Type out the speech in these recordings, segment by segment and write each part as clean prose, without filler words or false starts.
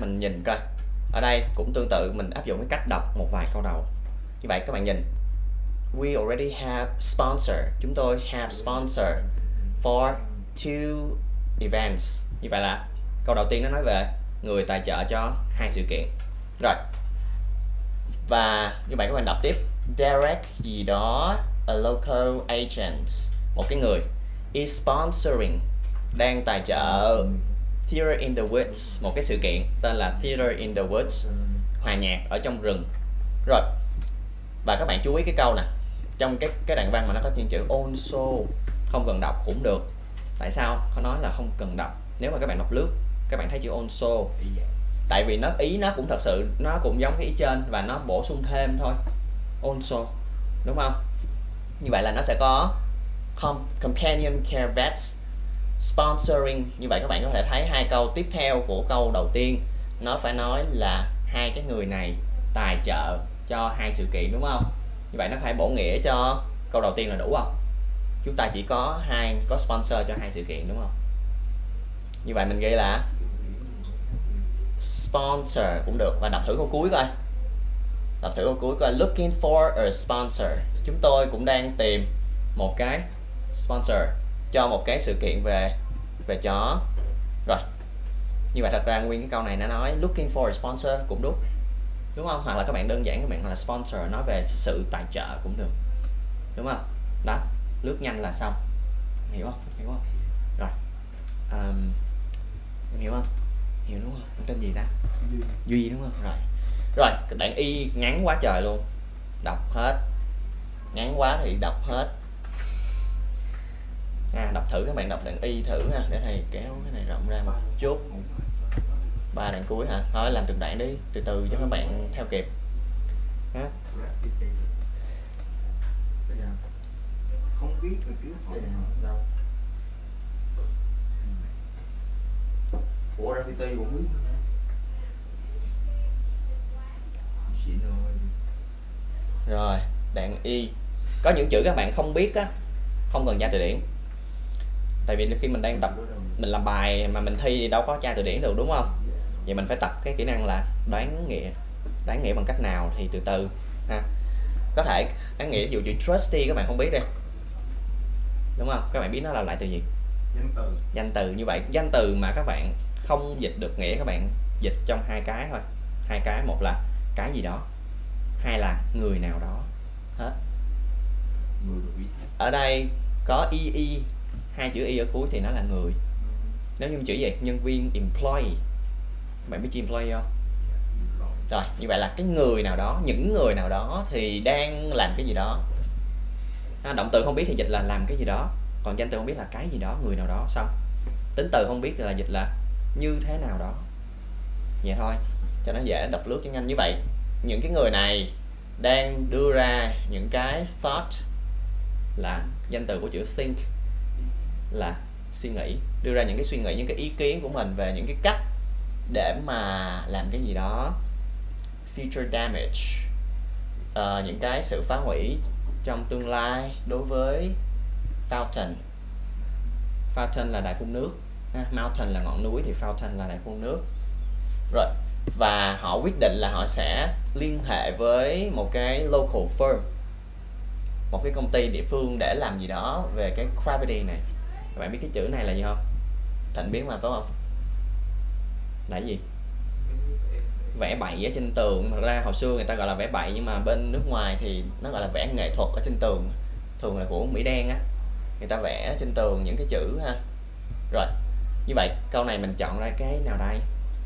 mình nhìn coi. Ở đây cũng tương tự, mình áp dụng cái cách đọc một vài câu đầu. Như vậy các bạn nhìn. We already have sponsor. Chúng tôi have sponsor for 2 events. Như vậy là câu đầu tiên nó nói về người tài trợ cho 2 sự kiện. Rồi. Và như vậy các bạn đọc tiếp. Derek gì đó, a local agent, một cái người, is sponsoring, đang tài trợ Theater in the Woods, một cái sự kiện tên là Theater in the Woods, hòa nhạc ở trong rừng. Rồi. Và các bạn chú ý cái câu nè. Trong cái đoạn văn mà nó có những chữ also, không cần đọc cũng được. Tại saoเขาnói là không cần đọc? Nếu mà các bạn đọc lướt, các bạn thấy chữ also. Tại vì ý nó cũng thật sự nó cũng giống cái ý trên và nó bổ sung thêm thôi. Also, đúng không? Như vậy là nó sẽ có companion care vets sponsoring. Như vậy các bạn có thể thấy hai câu tiếp theo của câu đầu tiên nó phải nói là hai cái người này tài trợ cho 2 sự kiện, đúng không? Như vậy nó phải bổ nghĩa cho câu đầu tiên là đủ không? Chúng ta chỉ có sponsor cho 2 sự kiện, đúng không? Như vậy mình ghi là sponsor cũng được. Và đọc thử câu cuối coi. Đọc thử câu cuối coi. Looking for a sponsor. Chúng tôi cũng đang tìm một cái sponsor cho một cái sự kiện về chó. Rồi. Như vậy thật ra nguyên cái câu này nó nói looking for a sponsor cũng đúng. Đúng không? Hoặc là các bạn đơn giản các bạn là sponsor nói về sự tài trợ cũng được. Đúng không? Đó, lướt nhanh là xong. Hiểu không? Hiểu không? Rồi. Em hiểu không? Hiểu đúng không? Em tên gì ta? Duy đúng không? Rồi. Rồi, đoạn Y ngắn quá trời luôn. Đọc hết. Ngắn quá thì đọc hết. Đọc thử, các bạn đọc đoạn Y thử ha, để thầy kéo cái này rộng ra một chút. 3 đoạn cuối hả? Thôi làm từng đoạn đi, từ từ cho các bạn theo kịp. Ha? Không biết rồi cứ hỏi đâu. Ủa graffiti cũng biết. Rồi, đoạn Y. Có những chữ các bạn không biết á, không cần tra từ điển. Tại vì khi mình đang tập, mình làm bài mà mình thi thì đâu có tra từ điển được, đúng không? Vậy mình phải tập cái kỹ năng là đoán nghĩa. Đoán nghĩa bằng cách nào thì từ từ ha. Có thể đoán nghĩa ví dụ chữ trusty các bạn không biết đi, đúng không? Các bạn biết nó là lại từ gì? Danh từ. Danh từ. Như vậy danh từ mà các bạn không dịch được nghĩa, các bạn dịch trong 2 cái thôi. 2 cái, một là cái gì đó, 2 là người nào đó. Hết. Ở đây có y, 2 chữ y ở cuối thì nó là người. Nếu như chữ gì? Nhân viên, employee. Các bạn biết chữ employee không? Rồi, như vậy là cái người nào đó, những người nào đó thì đang làm cái gì đó. Động từ không biết thì dịch là làm cái gì đó. Còn danh từ không biết là cái gì đó, người nào đó, xong. Tính từ không biết thì là dịch là như thế nào đó. Vậy thôi, cho nó dễ đọc lướt cho nhanh. Như vậy, những cái người này đang đưa ra những cái thought là danh từ của chữ think, là suy nghĩ, đưa ra những cái suy nghĩ, những cái ý kiến của mình về những cái cách để mà làm cái gì đó. Future damage, những cái sự phá hủy trong tương lai đối với fountain. Fountain là đài phun nước, mountain là ngọn núi thì fountain là đài phun nước. Rồi, và họ quyết định là họ sẽ liên hệ với một cái local firm, một cái công ty địa phương để làm gì đó về cái gravity này. Các bạn biết cái chữ này là gì không? Thịnh biết mà, phải không? Là cái gì? Vẽ bậy ở trên tường. Thật ra hồi xưa người ta gọi là vẽ bậy, nhưng mà bên nước ngoài thì nó gọi là vẽ nghệ thuật ở trên tường. Thường là của Mỹ đen á, người ta vẽ trên tường những cái chữ ha. Rồi, như vậy câu này mình chọn ra cái nào đây?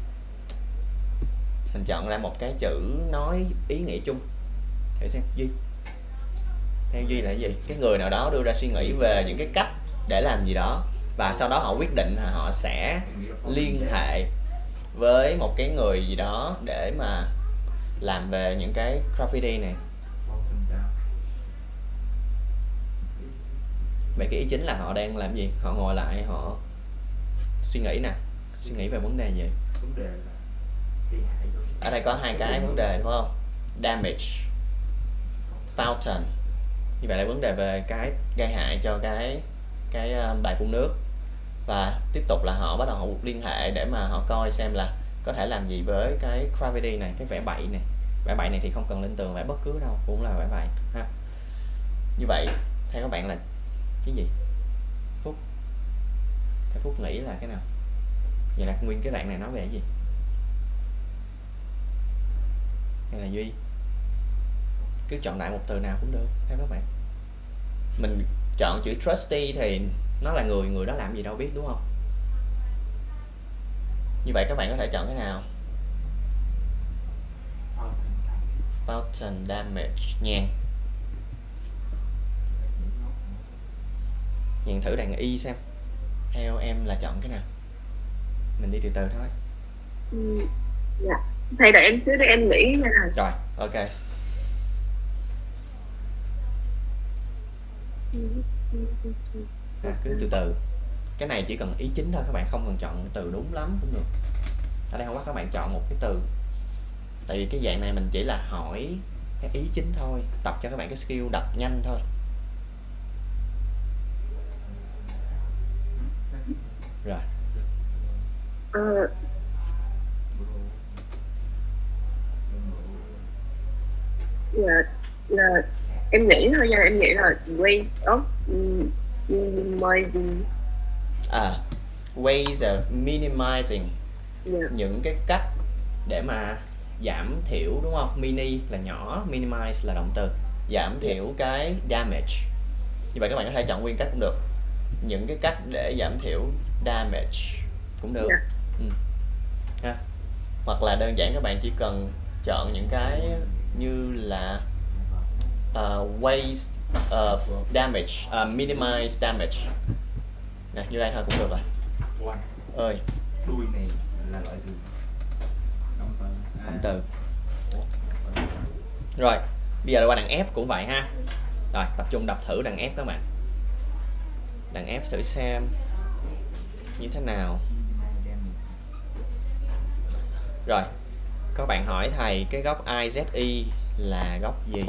Mình chọn ra một cái chữ nói ý nghĩa chung. Thử xem, Duy. Theo Duy là cái gì? Cái người nào đó đưa ra suy nghĩ về những cái cách để làm gì đó, và sau đó họ quyết định là họ sẽ liên hệ với một cái người gì đó để mà làm về những cái graffiti này. Vậy cái ý chính là họ đang làm gì? Họ ngồi lại, họ suy nghĩ nè. Suy nghĩ về vấn đề gì? Ở đây có 2 cái vấn đề, đúng không? Damage, fountain. Như vậy là vấn đề về cái gây hại cho cái đài phun nước. Và tiếp tục là họ bắt đầu họ liên hệ để mà họ coi xem là có thể làm gì với cái gravity này, cái vẽ bậy này. Vẽ bậy này thì không cần lên tường, vẽ bất cứ đâu cũng là vẽ bậy ha. Như vậy theo các bạn là cái gì? Phúc, theo Phúc nghĩ là cái nào? Vậy là nguyên cái đoạn này nói về cái gì? Hay là Duy? Cứ chọn đại một từ nào cũng được theo các bạn. Mình chọn chữ trusty thì nó là người đó làm gì đâu biết, đúng không? Như vậy các bạn có thể chọn cái nào? Fountain damage. Nhàn thử đàn Y xem. Theo em là chọn cái nào? Mình đi từ từ thôi. Dạ. Thầy đợi em xíu để em nghĩ nha. Rồi, ok. Cứ từ từ. Cái này chỉ cần ý chính thôi, các bạn không cần chọn từ đúng lắm cũng được. Ở đây không bắt các bạn chọn một cái từ. Tại vì cái dạng này mình chỉ là hỏi cái ý chính thôi, tập cho các bạn cái skill đọc nhanh thôi. Rồi. Là em nghĩ thôi nha, em nghĩ là ways of minimizing. Ways of minimizing. Những cái cách để mà giảm thiểu, đúng không? Mini là nhỏ, minimize là động từ, giảm thiểu cái damage. Như vậy các bạn có thể chọn nguyên cách cũng được. Những cái cách để giảm thiểu damage cũng được. Ha. Hoặc là đơn giản các bạn chỉ cần chọn những cái như là ways of damage, minimize damage. Nè, như đây thôi cũng được rồi. Ơi, đuôi này là loại từ động từ. Rồi, bây giờ qua đằng F cũng vậy ha. Rồi, tập trung đọc thử đằng F các bạn. Đằng F thử xem như thế nào. Rồi, có bạn hỏi thầy cái góc IZE là góc gì?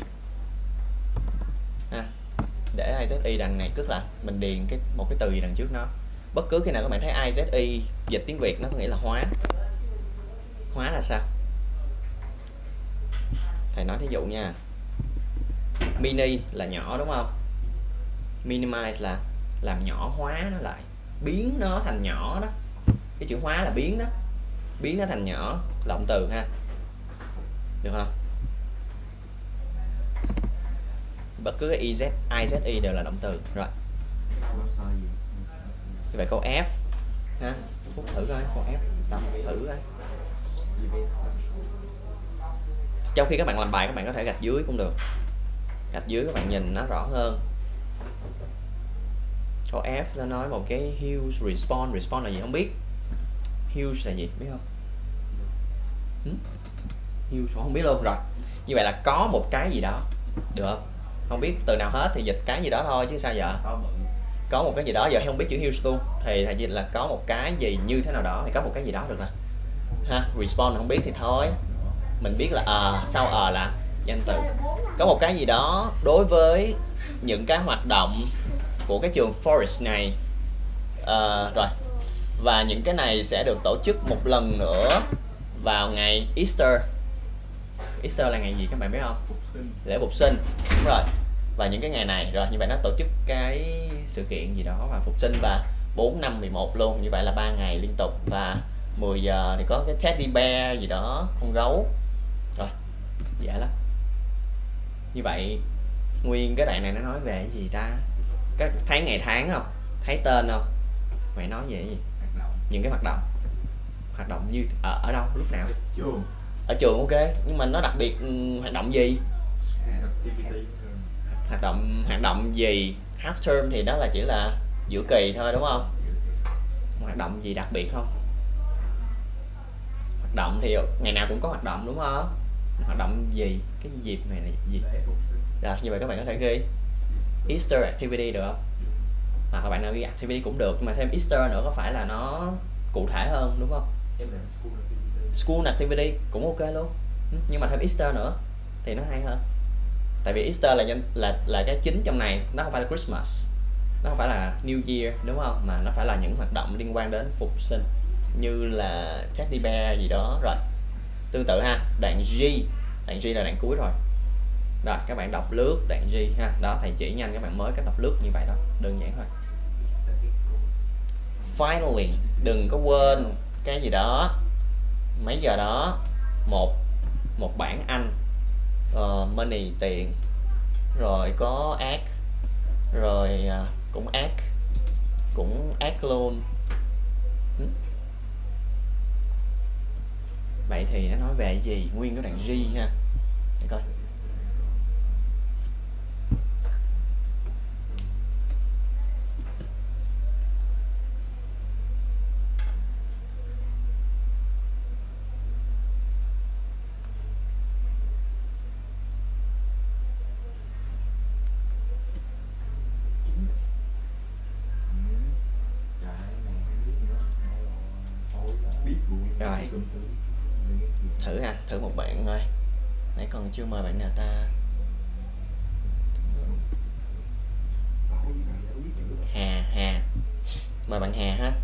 Ha. Để IZE đằng này, tức là mình điền một cái từ gì đằng trước nó. Bất cứ khi nào các bạn thấy IZE dịch tiếng Việt nó có nghĩa là hóa. Hóa là sao? Thầy nói thí dụ nha. Mini là nhỏ, đúng không? Minimize là làm nhỏ hóa nó lại, biến nó thành nhỏ đó. Cái chữ hóa là biến đó, biến nó thành nhỏ, động từ ha. Được không? Bất cứ cái IZE đều là động từ. Rồi. Như vậy câu F ha. Phúc thử coi câu F, đọc thử coi. Trong khi các bạn làm bài, các bạn có thể gạch dưới cũng được. Gạch dưới các bạn nhìn nó rõ hơn. Câu F nó nói một cái huge response. Response là gì không biết. Huge là gì biết không? Huge không biết luôn. Rồi, như vậy là có một cái gì đó, được không? Không biết từ nào hết thì dịch cái gì đó thôi chứ sao giờ. Có một cái gì đó, giờ không biết chữ huge luôn thì thầy dịch là có một cái gì như thế nào đó, thì có một cái gì đó được rồi ha. Response không biết thì thôi, mình biết là sau là danh từ. Có một cái gì đó đối với những cái hoạt động của cái trường Forest này. Rồi, và những cái này sẽ được tổ chức một lần nữa vào ngày Easter. Easter là ngày gì các bạn biết không? Phục sinh. Lễ Phục sinh. Đúng rồi. Và những cái ngày này, rồi như vậy nó tổ chức cái sự kiện gì đó và Phục sinh, và 4, 5, 11 luôn. Như vậy là 3 ngày liên tục. Và 10 giờ thì có cái teddy bear gì đó, con gấu. Rồi, dễ lắm. Như vậy nguyên cái đoạn này nó nói về cái gì ta? Thấy ngày tháng không? Thấy tên không? Mày nói về cái gì? Những cái hoạt động. Hoạt động như ở đâu, lúc nào? Trường. Ở trường ok, nhưng mà nó đặc biệt hoạt động gì? Hoạt động gì? Half term thì đó là chỉ là giữa kỳ thôi, đúng không? Hoạt động gì đặc biệt không? Hoạt động thì ngày nào cũng có hoạt động, đúng không? Hoạt động gì? Cái dịp này là gì? Rồi, như vậy các bạn có thể ghi Easter activity được không? Hoặc các bạn nào ghi activity cũng được, nhưng mà thêm Easter nữa có phải là nó cụ thể hơn, đúng không? School activity cũng ok luôn, nhưng mà thêm Easter nữa thì nó hay hơn. Tại vì Easter là cái chính trong này, nó không phải là Christmas, nó không phải là New Year, đúng không? Mà nó phải là những hoạt động liên quan đến phục sinh. như là Teddy Bear gì đó. Rồi tương tự ha, đoạn G là đoạn cuối rồi. Rồi các bạn đọc lướt đoạn G ha, đó thầy chỉ nhanh các bạn mới cách đọc lướt như vậy đó, đơn giản thôi. Finally, đừng có quên cái gì đó, mấy giờ đó một bảng Anh, money tiền, rồi có act, rồi cũng act luôn. Vậy thì nó nói về gì? Nguyên cái đoạn G ha, để coi. Rồi thử ha, thử một bạn thôi, nãy còn chưa mời bạn nào ta. Hà mời bạn Hà ha.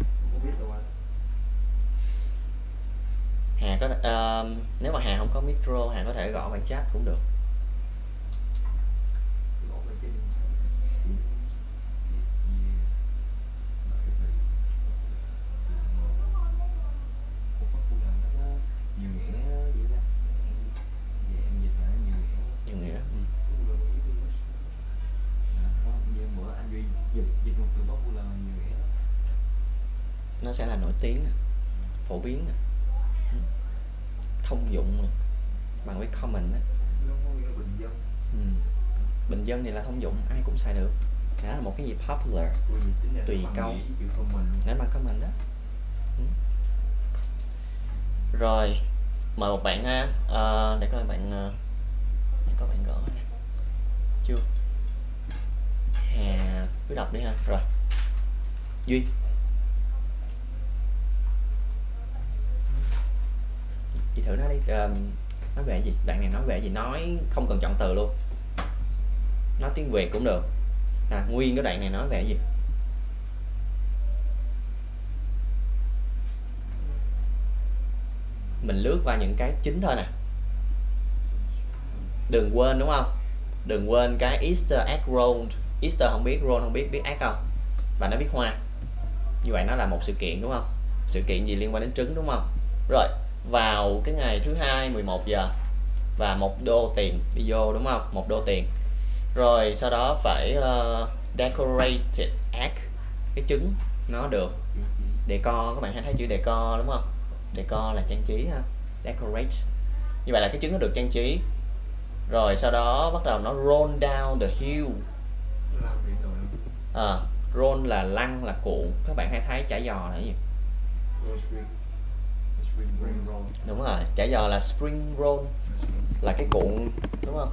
Hà có nếu mà Hà không có micro, Hà có thể gõ vào chat cũng được. Nó sẽ là nổi tiếng, phổ biến, thông dụng bằng với common đó. Bình dân thì là thông dụng, ai cũng xài được. Đó là một cái gì popular, tùy câu, nếu mà common đó. Rồi mời một bạn ha, để coi bạn có bạn gõ nè. Chưa? Hà cứ đọc đi ha. Rồi Duy, chị thử nói đi, nói về gì? Đoạn này nói về gì? Nói không cần chọn từ luôn, nói tiếng Việt cũng được. Nguyên cái đoạn này nói về gì? Mình lướt qua những cái chính thôi nè. Đừng quên, đúng không? Đừng quên cái Easter egg roll. Easter không biết, roll không biết, biết egg không? Và nó biết hoa. Như vậy nó là một sự kiện, đúng không? Sự kiện gì liên quan đến trứng, đúng không? Rồi vào cái ngày thứ hai 11 giờ và $1 tiền đi vô, đúng không? $1 tiền. Rồi sau đó phải decorated egg, cái trứng nó được decor. Các bạn hay thấy chữ decor đúng không? Decor là trang trí ha, decorate. Như vậy là cái trứng nó được trang trí. Rồi sau đó bắt đầu nó roll down the hill. Roll là lăn, là cuộn. Các bạn hay thấy chả giò là cái gì? Đúng rồi, chả giò là spring roll, là cái cuộn, đúng không?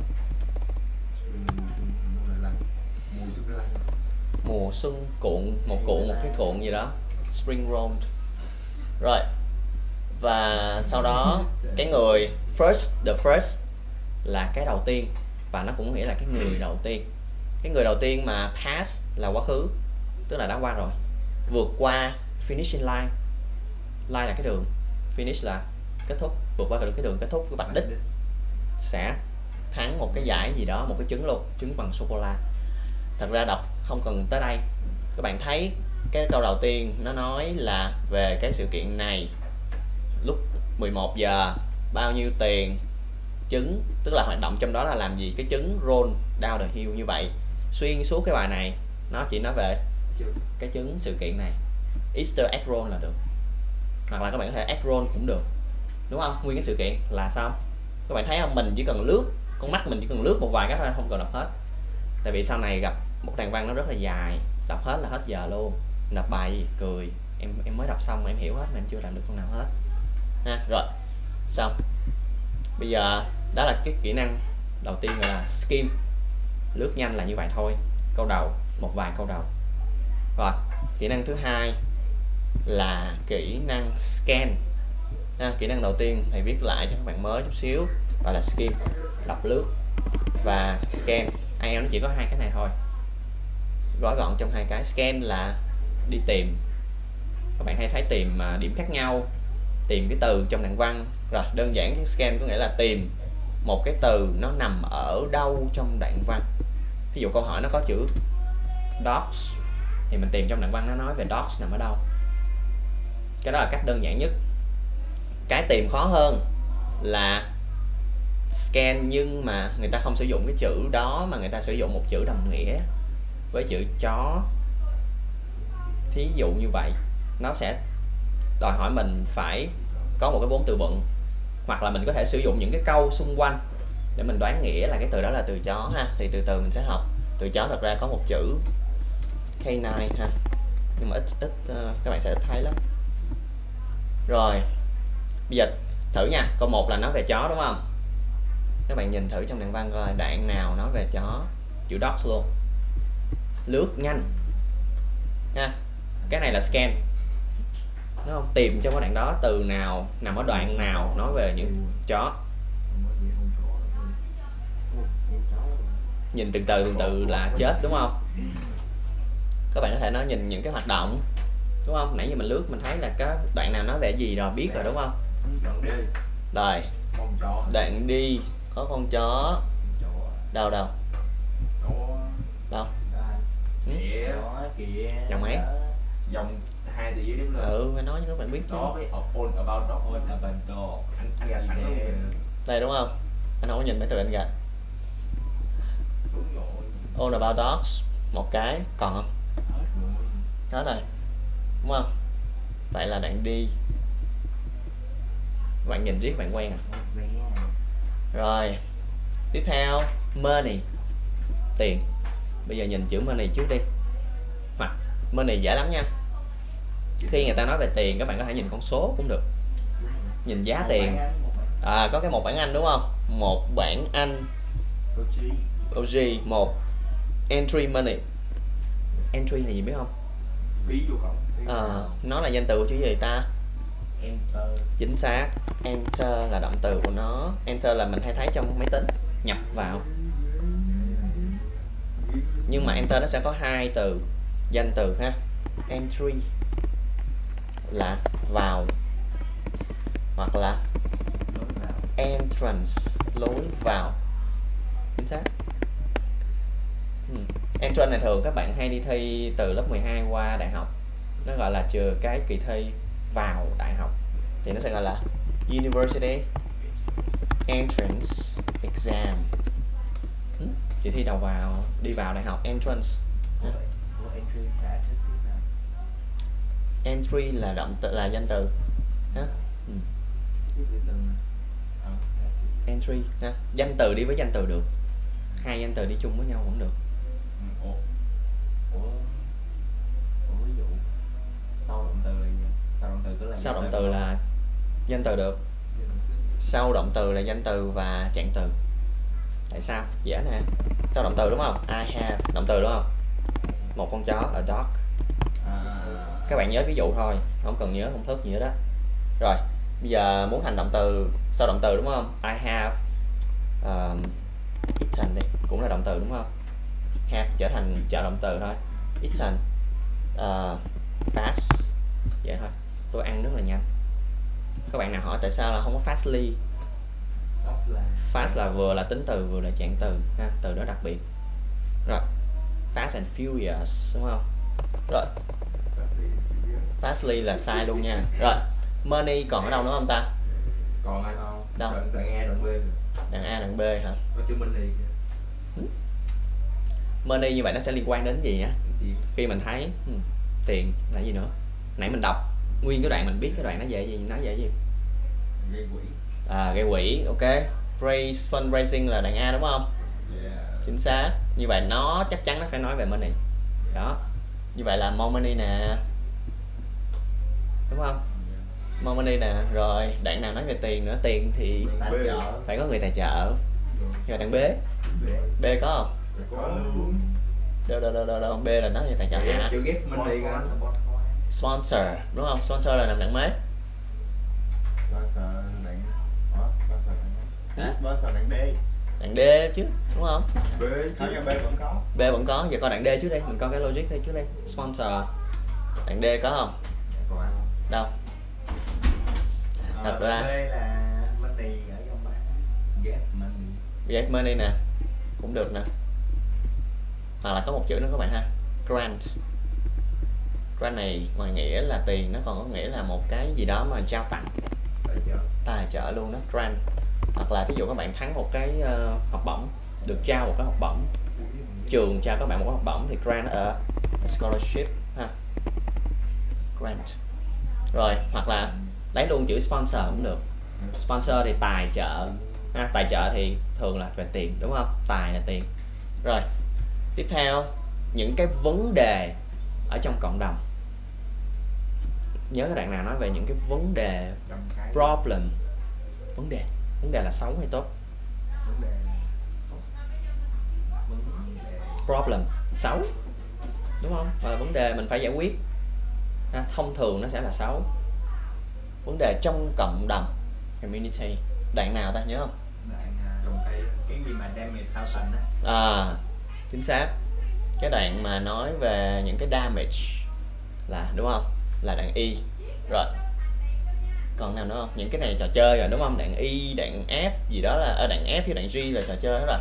Mùa xuân cuộn, một cái cuộn gì đó, spring roll. Rồi và sau đó cái người the first là cái đầu tiên, và nó cũng nghĩa là cái người đầu tiên. Cái người đầu tiên mà pass là quá khứ, tức là đã qua rồi. Vượt qua finishing line, line là cái đường, finish là kết thúc, vượt qua được cái đường kết thúc của vạch đích sẽ thắng một cái giải gì đó, một cái trứng luôn, trứng bằng sô cô la. Thật ra đọc không cần tới đây, các bạn thấy cái câu đầu tiên nó nói là về cái sự kiện này, lúc 11 giờ, bao nhiêu tiền, trứng, tức là hoạt động trong đó là làm gì, cái trứng roll down the hill. Như vậy xuyên suốt cái bài này nó chỉ nói về cái trứng sự kiện này. Easter egg roll là được, hoặc là các bạn có thể egg roll cũng được, đúng không? Nguyên cái sự kiện là xong. Các bạn thấy không, mình chỉ cần lướt, con mắt mình chỉ cần lướt một vài cái thôi, không cần đọc hết. Tại vì sau này gặp một đoạn văn nó rất là dài, đọc hết là hết giờ luôn. Đọc bài gì cười, em mới đọc xong mà em hiểu hết mà em chưa làm được con nào hết ha. Rồi xong, bây giờ đó là cái kỹ năng đầu tiên, gọi là skim, lướt nhanh là như vậy thôi, câu đầu, một vài câu đầu. Rồi kỹ năng thứ hai là kỹ năng scan. Kỹ năng đầu tiên thầy viết lại cho các bạn mới chút xíu, gọi là skim, đọc lướt, và scan. IELTS nó chỉ có hai cái này thôi, gói gọn trong hai cái. Scan là đi tìm, Các bạn hay thấy tìm điểm khác nhau, tìm cái từ trong đoạn văn. Rồi đơn giản cái scan có nghĩa là tìm một cái từ nó nằm ở đâu trong đoạn văn. Ví dụ câu hỏi nó có chữ dogs thì mình tìm trong đoạn văn nó nói về dogs nằm ở đâu. Cái đó là cách đơn giản nhất. Cái tìm khó hơn là scan nhưng mà người ta không sử dụng cái chữ đó mà người ta sử dụng một chữ đồng nghĩa với chữ chó. Thí dụ như vậy, nó sẽ đòi hỏi mình phải có một cái vốn từ vựng, hoặc là mình có thể sử dụng những cái câu xung quanh để mình đoán nghĩa là cái từ đó là từ chó ha. Thì từ từ mình sẽ học. Từ chó thật ra có một chữ K9 ha, nhưng mà ít các bạn sẽ ít thấy lắm. Rồi bây giờ thử nha, câu 1 là nói về chó đúng không? Các bạn nhìn thử trong đoạn văn coi đoạn nào nói về chó, chữ dogs luôn. Lướt nhanh nha. Cái này là scan, đúng không? Tìm trong cái đoạn đó từ nào nằm ở đoạn nào nói về những chó. Nhìn từ từ là chết đúng không? Các bạn có thể nói nhìn những cái hoạt động đúng không? Nãy giờ mình lướt mình thấy là cái đoạn nào nói về gì rồi, biết rồi đúng không? Rồi đoạn đi có con chó đâu đâu đâu dòng mấy dòng 2 từ dưới đếm lên. phải nói cho các bạn biết chứ. Đó với all about dog. Anh gạch sẵn luôn. Đây đúng không? Anh không có nhìn mấy từ anh gạch. Đúng rồi. All about dogs một cái, còn không? Hết rồi đúng không? Vậy là đoạn đi. Bạn nhìn riết bạn quen à? Rồi tiếp theo money, tiền. Bây giờ nhìn chữ money trước đi. Hoặc money dễ lắm nha. Khi người ta nói về tiền các bạn có thể nhìn con số cũng được, nhìn giá tiền. Có cái một bảng Anh đúng không? Một bảng Anh OG, một entry money. Entry là gì biết không? Phí vô cổng. Nó là danh từ của chữ gì ta? Enter. Chính xác. Enter là động từ của nó. Enter là mình hay thấy trong máy tính, nhập vào. Nhưng mà enter nó sẽ có hai từ danh từ ha. Entry là vào, hoặc là entrance, lối vào. Chính xác. Entrance này thường các bạn hay đi thi từ lớp 12 qua đại học, nó gọi là trừ cái kỳ thi vào đại học thì nó sẽ gọi là University Entrance Exam. Kỳ thi đầu vào, đi vào đại học, entrance. Entry là động từ, là danh từ ha. Entry ha. Danh từ đi với danh từ được, hai danh từ đi chung với nhau cũng được. Ví dụ sau động từ là gì? Sau động từ là danh từ được, sau động từ là danh từ và trạng từ. Tại sao? Dễ nè. Sau động từ đúng không? I have, động từ đúng không? Một con chó, a dog. Các bạn nhớ ví dụ thôi, không cần nhớ công thức gì nữa đó. Rồi bây giờ muốn thành động từ sau động từ đúng không? I have eaten đi, cũng là động từ đúng không? Have trở thành trợ động từ thôi. Eaten fast, vậy thôi. Tôi ăn rất là nhanh. Các bạn nào hỏi tại sao là không có fastly? Fast là vừa là tính từ vừa là trạng từ ha, từ đó đặc biệt. Rồi fast and furious đúng không? Rồi fastly là sai luôn nha. Rồi money còn ở đâu nữa không ta? Còn ai không? Đâu? Đoạn A, đoạn B. Đoạn A, đoạn B hả? Có chữ money kìa. Money như vậy nó sẽ liên quan đến gì nhá? Khi mình thấy tiền là gì nữa? Nãy mình đọc nguyên cái đoạn mình biết cái đoạn nó về gì, nói về gì? Gây quỹ. Gây quỹ, ok. Raise, fundraising là đoạn A đúng không? Chính xác. Như vậy nó chắc chắn nó phải nói về money. Đó. Như vậy là more money nè. Đúng không? More money nè. Rồi đoạn nào nói về tiền nữa? Tiền thì phải có người tài trợ. Rồi đoạn B. B có không? Đâu. B là nói về tài trợ hả? Sponsor đúng không? Sponsor là nằm đoạn mấy? Đoạn D chứ đúng không? B vẫn có. B vẫn có. Giờ coi đoạn D trước đây, mình coi cái logic đây trước đây. Sponsor đoạn D có không? đâu. Thật ra B là money ở trong bảng. Get money. Get money nè, cũng được nè. Hoặc là có một chữ nữa các bạn ha, grant. Grant này ngoài nghĩa là tiền, nó còn có nghĩa là một cái gì đó mà trao tặng, tài trợ luôn đó, grant. Hoặc là ví dụ các bạn thắng một cái học bổng, được trao một cái học bổng, trường trao các bạn một cái học bổng thì grant a scholarship ha, grant. Rồi hoặc là lấy luôn chữ sponsor cũng được. Sponsor thì tài trợ ha, tài trợ thì thường là về tiền đúng không, tài là tiền. Rồi tiếp theo những cái vấn đề ở trong cộng đồng. Nhớ cái đoạn nào nói về những cái vấn đề, problem, vấn đề là xấu hay tốt? Problem xấu đúng không, và vấn đề mình phải giải quyết ha, thông thường nó sẽ là xấu. Vấn đề trong cộng đồng, community, đoạn nào ta nhớ không? Đoạn cái gì mà damage thao thành á. Chính xác, cái đoạn mà nói về những cái damage là đúng không, là đoạn Y. Rồi còn nào nữa không? Những cái này trò chơi rồi đúng không, đoạn Y, đoạn F gì đó là ở đoạn F với đoạn G là trò chơi hết rồi.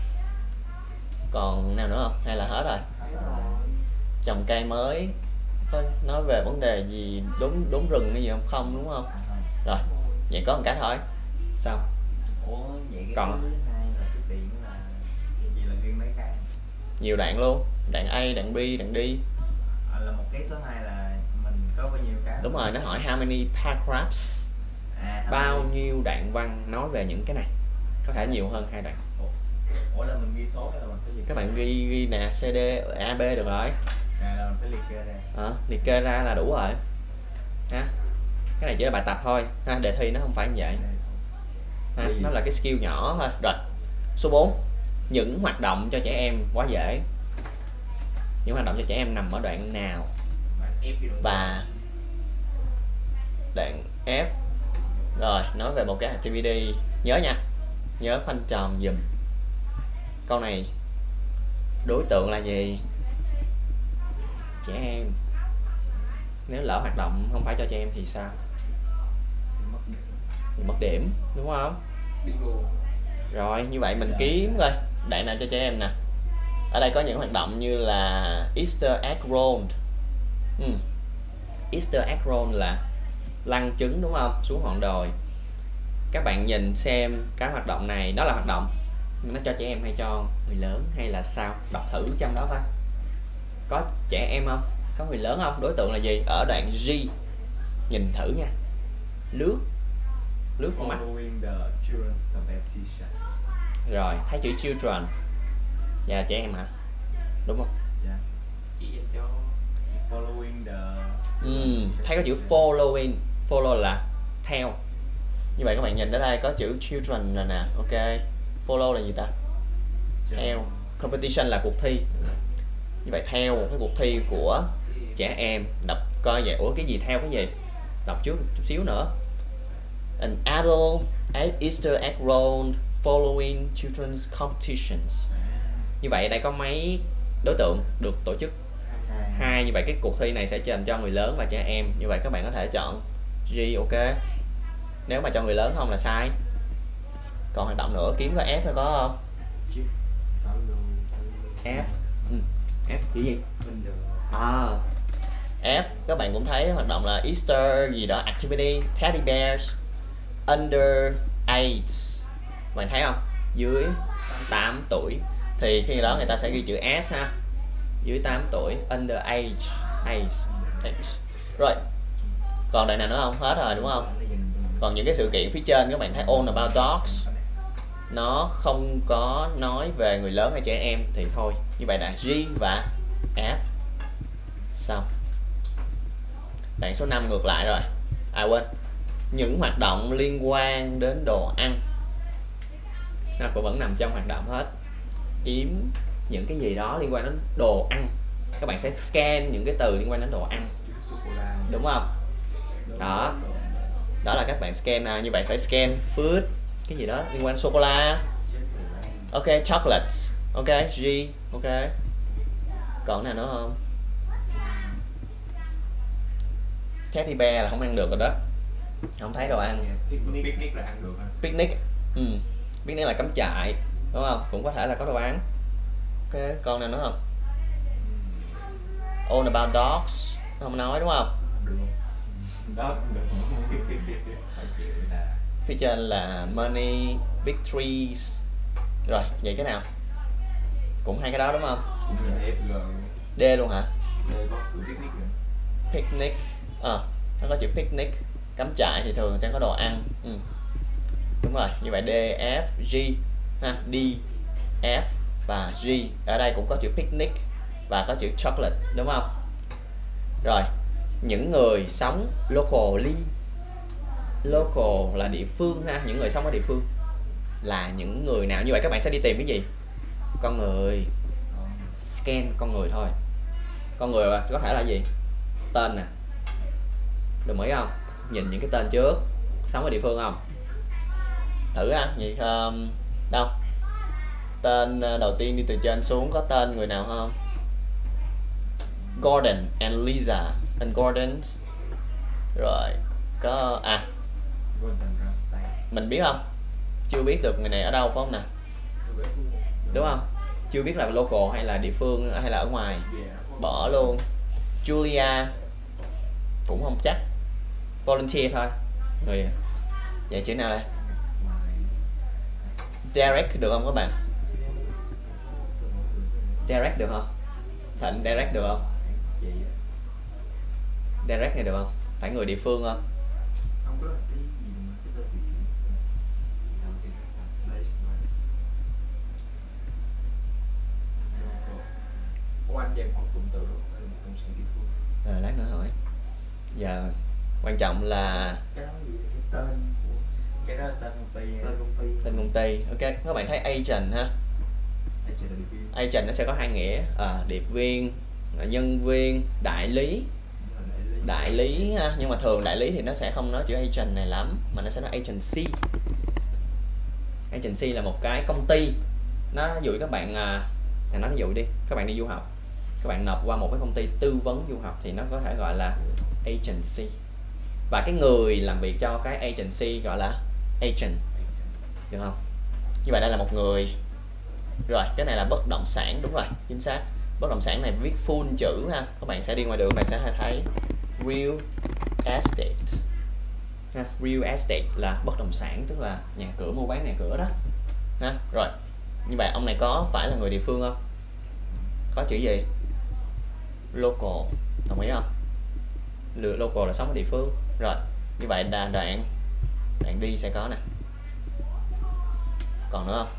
Còn nào nữa không hay là hết rồi? Trồng cây mới có nói về vấn đề gì đốn rừng hay gì không? Không đúng không? Rồi vậy có một cái thôi. Sao? Vậy cái còn thứ hai là cái tiền là gì, là ghi mấy cái nhiều đoạn luôn, đoạn A, đoạn B, đoạn D. là một cái số 2 là mình có bao nhiêu cái. Đúng rồi, nó hỏi how many paragraphs, bao nhiêu đoạn văn nói về những cái này, có thể nhiều hơn 2 đoạn. Ủa là mình ghi số hay là mình phải liệt? Các bạn ghi nè, CD, AB được rồi. Là mình phải liệt kê ra. Liệt kê ra là đủ rồi ha. Cái này chỉ là bài tập thôi ha, đề thi nó không phải như vậy ha, nó là cái skill nhỏ thôi. Rồi số 4, những hoạt động cho trẻ em quá dễ. Những hoạt động cho trẻ em nằm ở đoạn nào? Và đoạn F. Rồi nói về một cái activity, nhớ nha, nhớ khoanh tròn dùm. Câu này đối tượng là gì? Trẻ em. Nếu lỡ hoạt động không phải cho trẻ em thì sao? Thì mất điểm đúng không? Rồi như vậy mình kiếm coi đoạn nào cho trẻ em nè. Ở đây có những hoạt động như là Easter egg roll. Easter egg roll là lăn trứng đúng không, xuống ngọn đồi. Các bạn nhìn xem cái hoạt động này, đó là hoạt động nó cho trẻ em hay cho người lớn hay là sao? Đọc thử trong đó coi có trẻ em không, có người lớn không, đối tượng là gì? Ở đoạn G nhìn thử nha, lướt con mắt rồi thấy chữ children và trẻ em hả, đúng không? Chỉ cho following the. Thấy có chữ follow là theo. Như vậy các bạn nhìn ở đây có chữ children rồi nè, ok. Follow là gì ta? Theo. Competition là cuộc thi. Như vậy theo cái cuộc thi của trẻ em, đọc coi vậy. Ủa cái gì theo cái gì? Đọc trước chút xíu nữa. An adult Easter egg roll following children's competitions. Như vậy đây có mấy đối tượng được tổ chức? 2. Như vậy cái cuộc thi này sẽ dành cho người lớn và trẻ em. Như vậy các bạn có thể chọn G, ok. Nếu mà cho người lớn không là sai. Còn hoạt động nữa kiếm coi F phải có không? F. F chữ gì? F các bạn cũng thấy hoạt động là Easter gì đó activity teddy bears under 8. Bạn thấy không? Dưới 8 tuổi. Thì khi đó người ta sẽ ghi chữ S ha. Dưới 8 tuổi, under age. Rồi. Còn đoạn nào nữa không? Hết rồi đúng không? Còn những cái sự kiện phía trên các bạn thấy all about dogs, nó không có nói về người lớn hay trẻ em thì thôi. Như vậy là G và F. Xong. Đoạn số 5 ngược lại rồi. Quên. Những hoạt động liên quan đến đồ ăn nó cũng vẫn nằm trong hoạt động hết. Kiếm những cái gì đó liên quan đến đồ ăn. Các bạn sẽ scan những cái từ liên quan đến đồ ăn. Đúng không? Đó. Đó là các bạn scan. Như vậy phải scan food, cái gì đó liên quan đến sô cô la. Ok, chocolate. Ok, G. Ok. Còn nào nữa không? Teddy bear là không ăn được rồi đó, không thấy đồ ăn. Picnic là ăn được hả? Picnic, picnic là cắm trại đúng không, cũng có thể là có đồ ăn. Ok, con nào nữa không? All about dogs không nói đúng không? Được không? Đó được. Phải chịu là Phía trên là money, big trees. Rồi vậy cái nào? Cũng hai cái đó đúng không? cũng là FG. D luôn hả? Đây có cửa picnic rồi. Picnic, nó có chữ picnic. Cắm trại thì thường sẽ có đồ ăn. Đúng rồi, như vậy D, F, G ha, D, F và G. Ở đây cũng có chữ picnic và có chữ chocolate đúng không? Rồi, những người sống locally. Local là địa phương ha, những người sống ở địa phương là những người nào? Như vậy các bạn sẽ đi tìm cái gì? Con người. Scan con người thôi. Con người có thể là gì? Tên nè. Đồng ý không? Nhìn những cái tên trước. Sống ở địa phương không? Thử ha. Vậy đâu? Tên đầu tiên đi từ trên xuống có tên người nào không? Gordon and Lisa and Gordon. Rồi có mình biết không? Chưa biết được người này ở đâu phải không nè? Đúng không? Chưa biết là local hay là địa phương hay là ở ngoài. Bỏ luôn. Julia cũng không chắc. Volunteer thôi. Người vậy chữ nào đây? Derek được không các bạn? Derek được không? Thịnh, Derek được không? Derek này được không? Phải người địa phương không? Không có cái gì mà cái tên gì Ủa anh em học cụm từ đó hay là một công sản địa phương? Lát nữa hỏi. Giờ quan trọng là Cái đó gì? Cái tên của Cái đó là tên công ty. tên công ty. tên công ty. Ok, các bạn thấy agent ha. Agent là điệp viên. Agent nó sẽ có hai nghĩa, điệp viên, nhân viên, đại lý. Đại lý ha, nhưng mà thường đại lý thì nó sẽ không nói chữ agent này lắm mà nó sẽ nói agency. Agency là một cái công ty. Nó ví dụ các bạn nói ví dụ đi, các bạn đi du học, các bạn nộp qua một cái công ty tư vấn du học thì nó có thể gọi là agency. Và cái người làm việc cho cái agency gọi là agent. Được không? Như vậy đây là một người. Rồi, cái này là bất động sản, đúng rồi, chính xác. Bất động sản này viết full chữ ha. Các bạn sẽ đi ngoài đường các bạn sẽ thấy real estate ha. Real estate là bất động sản, tức là nhà cửa, mua bán nhà cửa đó ha. Rồi, như vậy ông này có phải là người địa phương không? Có chữ gì? Local, đồng ý không? Local là sống ở địa phương. Rồi, như vậy là đoạn đi sẽ có nè. Còn nữa không?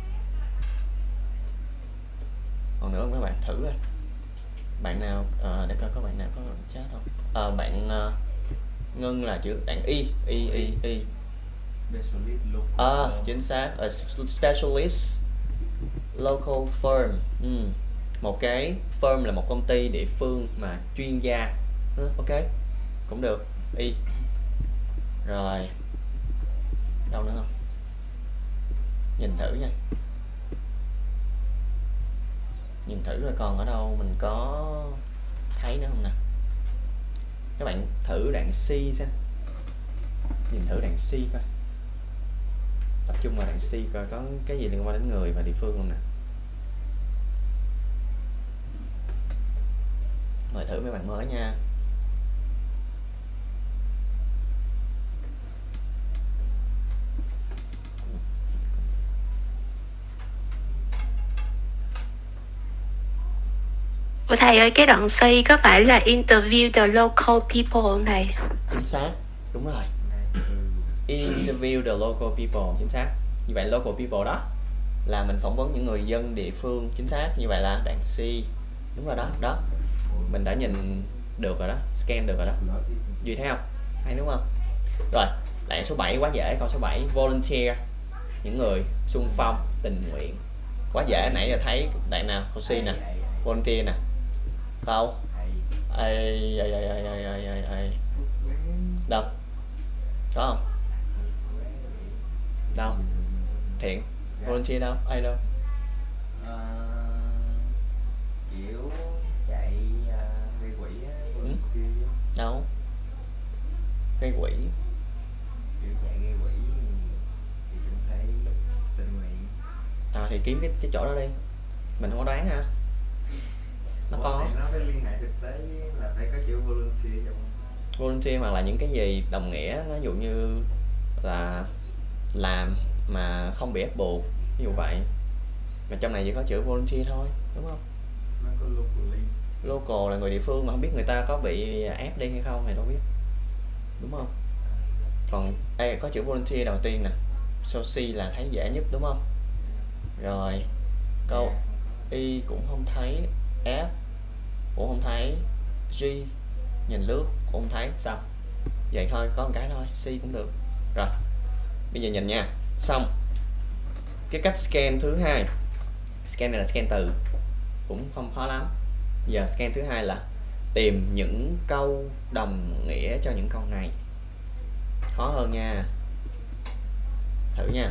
Còn nữa không các bạn? Thử coi. Bạn nào để coi có bạn nào có chat không? Bạn Ngân là chữ đoạn Y. Specialist local. Chính xác. A specialist local firm. Một cái firm là một công ty địa phương mà chuyên gia. Ok, cũng được. Y. Rồi. Đâu nữa không? Nhìn thử nha. Nhìn thử coi còn ở đâu mình có thấy nữa không nè. Các bạn thử đoạn C xem. Nhìn thử đoạn C coi. Tập trung vào đoạn C coi có cái gì liên quan đến người và địa phương không nè. Mời thử mấy bạn mới nha. Ủa thầy ơi, cái đoạn C có phải là interview the local people không thầy? Chính xác, đúng rồi. Interview the local people, chính xác. Như vậy local people đó là mình phỏng vấn những người dân địa phương, chính xác. Như vậy là đoạn C. Đúng rồi đó, đó. Mình đã nhìn được rồi đó, scan được rồi đó. Duy thấy không? Hay đúng không? Rồi, đoạn số 7 quá dễ, câu số 7, volunteer. Những người xung phong, tình nguyện. Quá dễ, nãy giờ thấy đoạn nào? Câu C nè, volunteer nè. Không? Đâu? Có không? Đâu? Thiện? Volunteer đâu? Ai đâu? Kiểu chạy gây quỹ á, volunteer. Đâu? Gây quỹ. Kiểu chạy gây quỹ thì cũng phải tình nguyện. Thì kiếm cái chỗ đó đi, mình không có đoán ha. Nó có Nó phải liên hệ thực tế là phải có chữ volunteer trong. volunteer hoặc là những cái gì đồng nghĩa, ví dụ như là làm mà không bị ép buộc, ví dụ vậy. Mà trong này chỉ có chữ volunteer thôi, đúng không? Nó có locally. Local là người địa phương, mà không biết người ta có bị ép đi hay không thì đâu biết, đúng không? Còn đây có chữ volunteer đầu tiên nè, so C là thấy dễ nhất, đúng không? Rồi câu Y cũng không thấy, F cũng không thấy, G nhìn lướt cũng không thấy, xong vậy thôi, có một cái thôi, C cũng được. Rồi bây giờ nhìn nha, xong cái cách scan thứ hai. Scan này là scan từ, cũng không khó lắm. Giờ scan thứ hai là tìm những câu đồng nghĩa cho những câu này. Khó hơn nha, thử nha.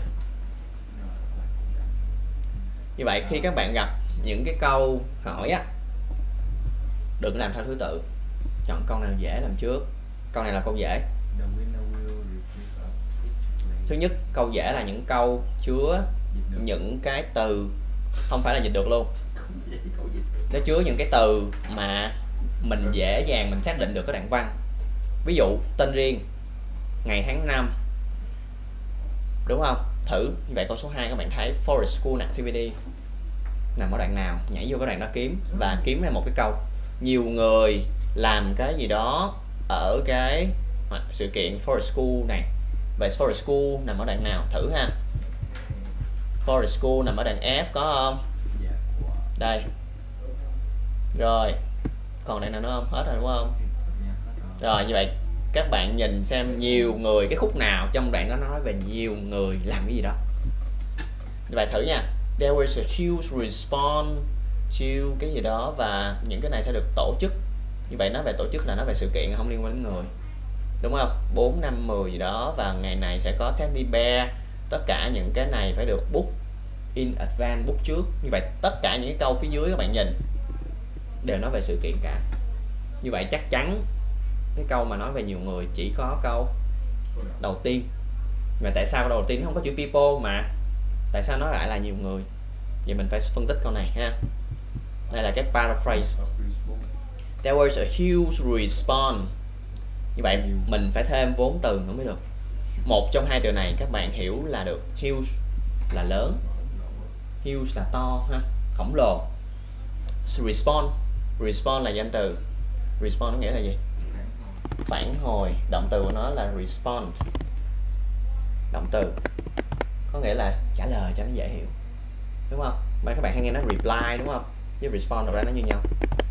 Như vậy khi các bạn gặp những cái câu hỏi á, đừng làm theo thứ tự, chọn câu nào dễ làm trước. Câu này là câu dễ. Thứ nhất, câu dễ là những câu chứa những cái từ, không phải là dịch được luôn, nó chứa những cái từ mà mình dễ dàng mình xác định được cái đoạn văn. Ví dụ tên riêng, ngày tháng năm, đúng không? Thử như vậy câu số 2 các bạn thấy for a school activity nằm ở đoạn nào, nhảy vô cái đoạn đó kiếm, và kiếm ra một cái câu nhiều người làm cái gì đó ở cái sự kiện for a school này. Vậy for a school nằm ở đoạn nào, thử ha. For a school nằm ở đoạn F có không? Đây. Rồi còn đoạn nào nữa không? Hết rồi đúng không? Rồi như vậy các bạn nhìn xem nhiều người, cái khúc nào trong đoạn đó nói về nhiều người làm cái gì đó. Như vậy thử nha. There was a huge response to cái gì đó, và những cái này sẽ được tổ chức. Như vậy nói về tổ chức là nói về sự kiện, không liên quan đến người, đúng không? 4, 5, 10 gì đó, và ngày này sẽ có teddy bear. Tất cả những cái này phải được book in advance, book trước. Như vậy tất cả những cái câu phía dưới các bạn nhìn đều nói về sự kiện cả. Như vậy chắc chắn cái câu mà nói về nhiều người chỉ có câu đầu tiên. Mà tại sao câu đầu tiên nó không có chữ people mà tại sao nó lại là nhiều người? Vậy mình phải phân tích câu này ha. Đây là cái paraphrase. There was a huge response. Như vậy mình phải thêm vốn từ nữa mới được. Một trong hai từ này các bạn hiểu là được. Huge là lớn, huge là to ha, khổng lồ. Response, response là danh từ. Response nó nghĩa là gì? Phản hồi. Động từ của nó là respond. Động từ có nghĩa là trả lời cho nó dễ hiểu, đúng không? Mà các bạn hay nghe nó reply, đúng không? Với respond đầu ra nó như nhau.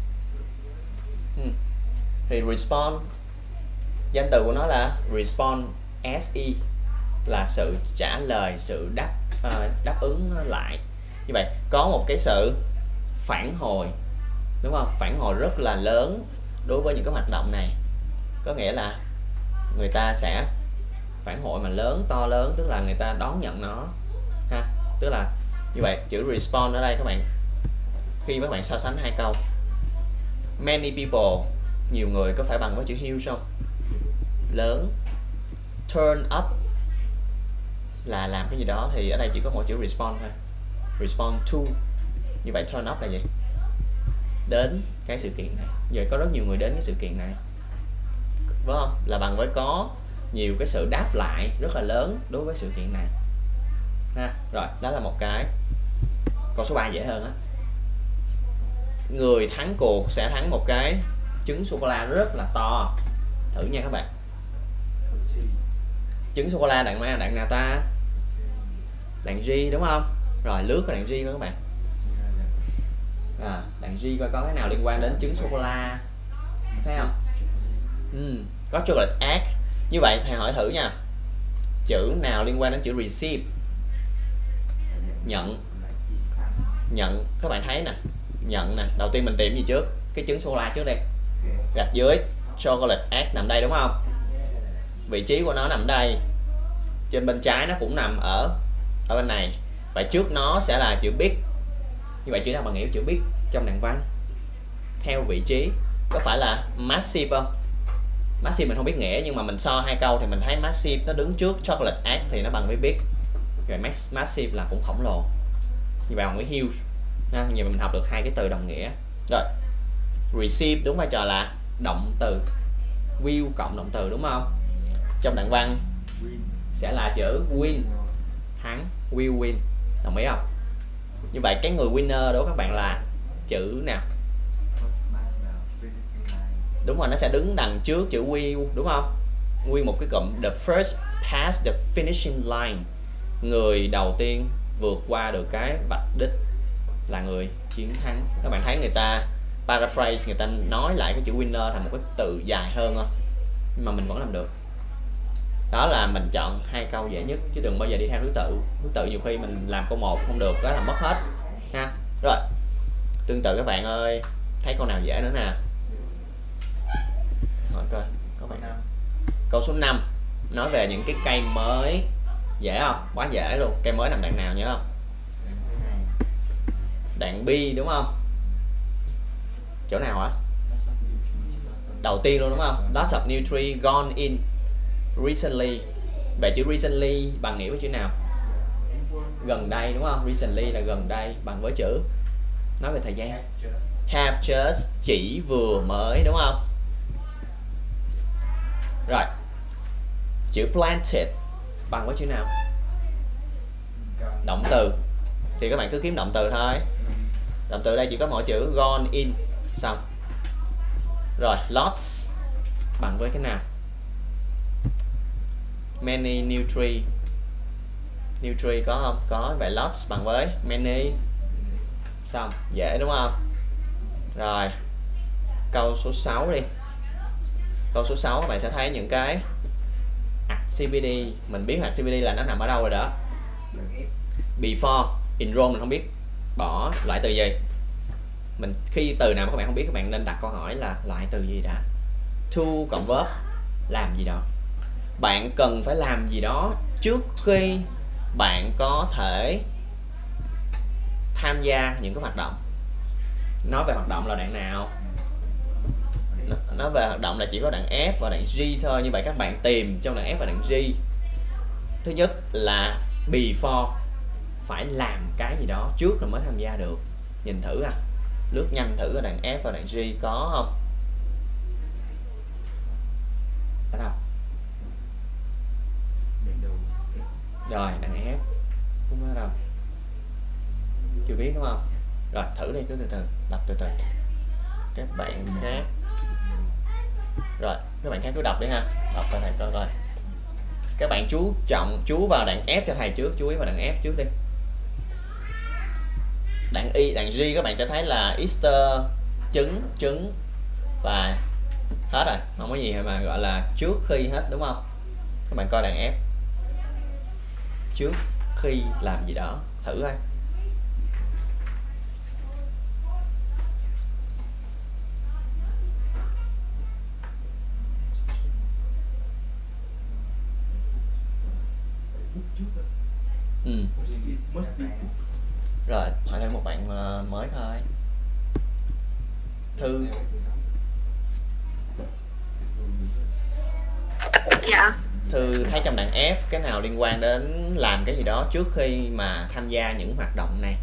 Thì respond, danh từ của nó là respond se, là sự trả lời, sự đáp ứng lại. Như vậy có một cái sự phản hồi, đúng không? Phản hồi rất là lớn đối với những cái hoạt động này. Có nghĩa là người ta sẽ phản hồi mà lớn, to lớn, tức là người ta đón nhận nó ha. Tức là như vậy chữ respond ở đây các bạn, khi các bạn so sánh hai câu many people, nhiều người, có phải bằng với chữ huge không? Lớn. Turn up là làm cái gì đó, thì ở đây chỉ có một chữ respond thôi. Respond to. Như vậy turn up là gì? Đến cái sự kiện này. Vậy có rất nhiều người đến cái sự kiện này, đúng không? Là bằng với có nhiều cái sự đáp lại rất là lớn đối với sự kiện này ha. Rồi đó là một cái. Câu số 3 dễ hơn á. Người thắng cuộc sẽ thắng một cái trứng sô cô la rất là to. Thử nha các bạn. Trứng sô cô la đoạn nào ta? Đoạn G đúng không? Rồi lướt cái đoạn G coi các bạn. Đoạn G coi có cái nào liên quan đến trứng sô cô la, thấy không? Có chocolate egg. Như vậy thầy hỏi thử nha, chữ nào liên quan đến chữ receive? Nhận. Nhận, các bạn thấy nè, nhận nè. Đầu tiên mình tìm gì trước? Cái trứng sô cô la trước đi. Gạch dưới chocolate egg nằm đây đúng không? Vị trí của nó nằm đây. Trên bên trái nó cũng nằm ở bên này. Vậy trước nó sẽ là chữ big. Như vậy chữ nào bằng nghĩa chữ big trong đoạn văn? Theo vị trí. Có phải là massive không? Massive mình không biết nghĩa, nhưng mà mình so hai câu thì mình thấy massive nó đứng trước chocolate egg thì nó bằng với big. Rồi massive là cũng khổng lồ, như vậy bằng với huge. Như vậy mình học được hai cái từ đồng nghĩa. Rồi receive đúng vai trò là động từ, will cộng động từ đúng không? Trong đoạn văn sẽ là chữ win, thắng, will win, đồng ý không? Như vậy cái người winner đó các bạn là chữ nào? Đúng rồi, nó sẽ đứng đằng trước chữ will đúng không? Nguyên một cái cụm the first past the finishing line, người đầu tiên vượt qua được cái vạch đích là người chiến thắng. Các bạn thấy người ta paraphrase, người ta nói lại cái chữ winner thành một cái từ dài hơn không? Nhưng mà mình vẫn làm được. Đó là mình chọn hai câu dễ nhất, chứ đừng bao giờ đi theo thứ tự. Thứ tự nhiều khi mình làm câu 1 không được, đó là mất hết ha. Rồi tương tự các bạn ơi, thấy câu nào dễ nữa nè, hỏi coi có bạn. Câu số 5 nói về những cái cây mới, dễ không? Quá dễ luôn. Cây mới nằm đoạn nào nhớ không? Đoạn B đúng không? Chỗ nào hả? Đầu tiên luôn đúng không? Lots of new tree gone in recently. Vậy chữ recently bằng nghĩa với chữ nào? Gần đây đúng không? Recently là gần đây, bằng với chữ nói về thời gian. Have just chỉ vừa mới đúng không? Rồi chữ planted bằng với chữ nào? Động từ. Thì các bạn cứ kiếm động từ thôi. Động từ đây chỉ có mỗi chữ gone in, xong. Rồi lots bằng với cái nào? Many new tree. New tree có không? Có. Vậy lots bằng với many, xong. Dễ đúng không? Rồi câu số 6 đi. Câu số 6 các bạn sẽ thấy những cái activity. Mình biết activity là nó nằm ở đâu rồi đó. Before, enroll mình không biết, bỏ loại từ gì. Mình khi từ nào mà các bạn không biết, các bạn nên đặt câu hỏi là loại từ gì đã. To cộng verb, làm gì đó. Bạn cần phải làm gì đó trước khi bạn có thể tham gia những cái hoạt động. Nói về hoạt động là đoạn nào? Nói về hoạt động là chỉ có đoạn F và đoạn G thôi. Như vậy các bạn tìm trong đoạn F và đoạn G. Thứ nhất là before, phải làm cái gì đó trước rồi mới tham gia được. Nhìn thử à, lướt nhanh thử ở đoạn F và đoạn G có không? Ở đâu? Rồi đoạn F không có đâu, chưa biết đúng không? Rồi thử đi, cứ từ từ đọc từ từ. Các bạn khác, rồi các bạn khác cứ đọc đi ha, đọc cho thầy coi coi. Các bạn chú vào đoạn F cho thầy trước, chú ý vào đoạn F trước đi. Đoạn Y, đoạn G các bạn sẽ thấy là Easter, trứng và hết rồi, không có gì mà gọi là trước khi hết đúng không? Các bạn coi đoạn F, trước khi làm gì đó, thử coi. Rồi hỏi thêm một bạn mới thôi. Thư. Dạ. Thư thấy trong đoạn F cái nào liên quan đến làm cái gì đó trước khi mà tham gia những hoạt động này?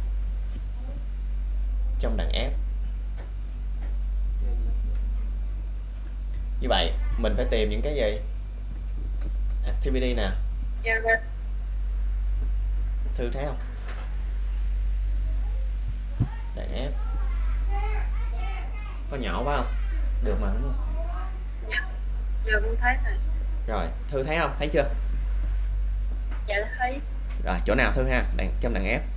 Trong đoạn F. Như vậy mình phải tìm những cái gì? Activity nè. Dạ. Thư thấy không? Đoạn F có nhỏ quá không? Được mà đúng không? Dạ cũng thấy rồi. Rồi Thư thấy không? Thấy chưa? Dạ thấy. Rồi chỗ nào Thư ha? Trong đoạn F.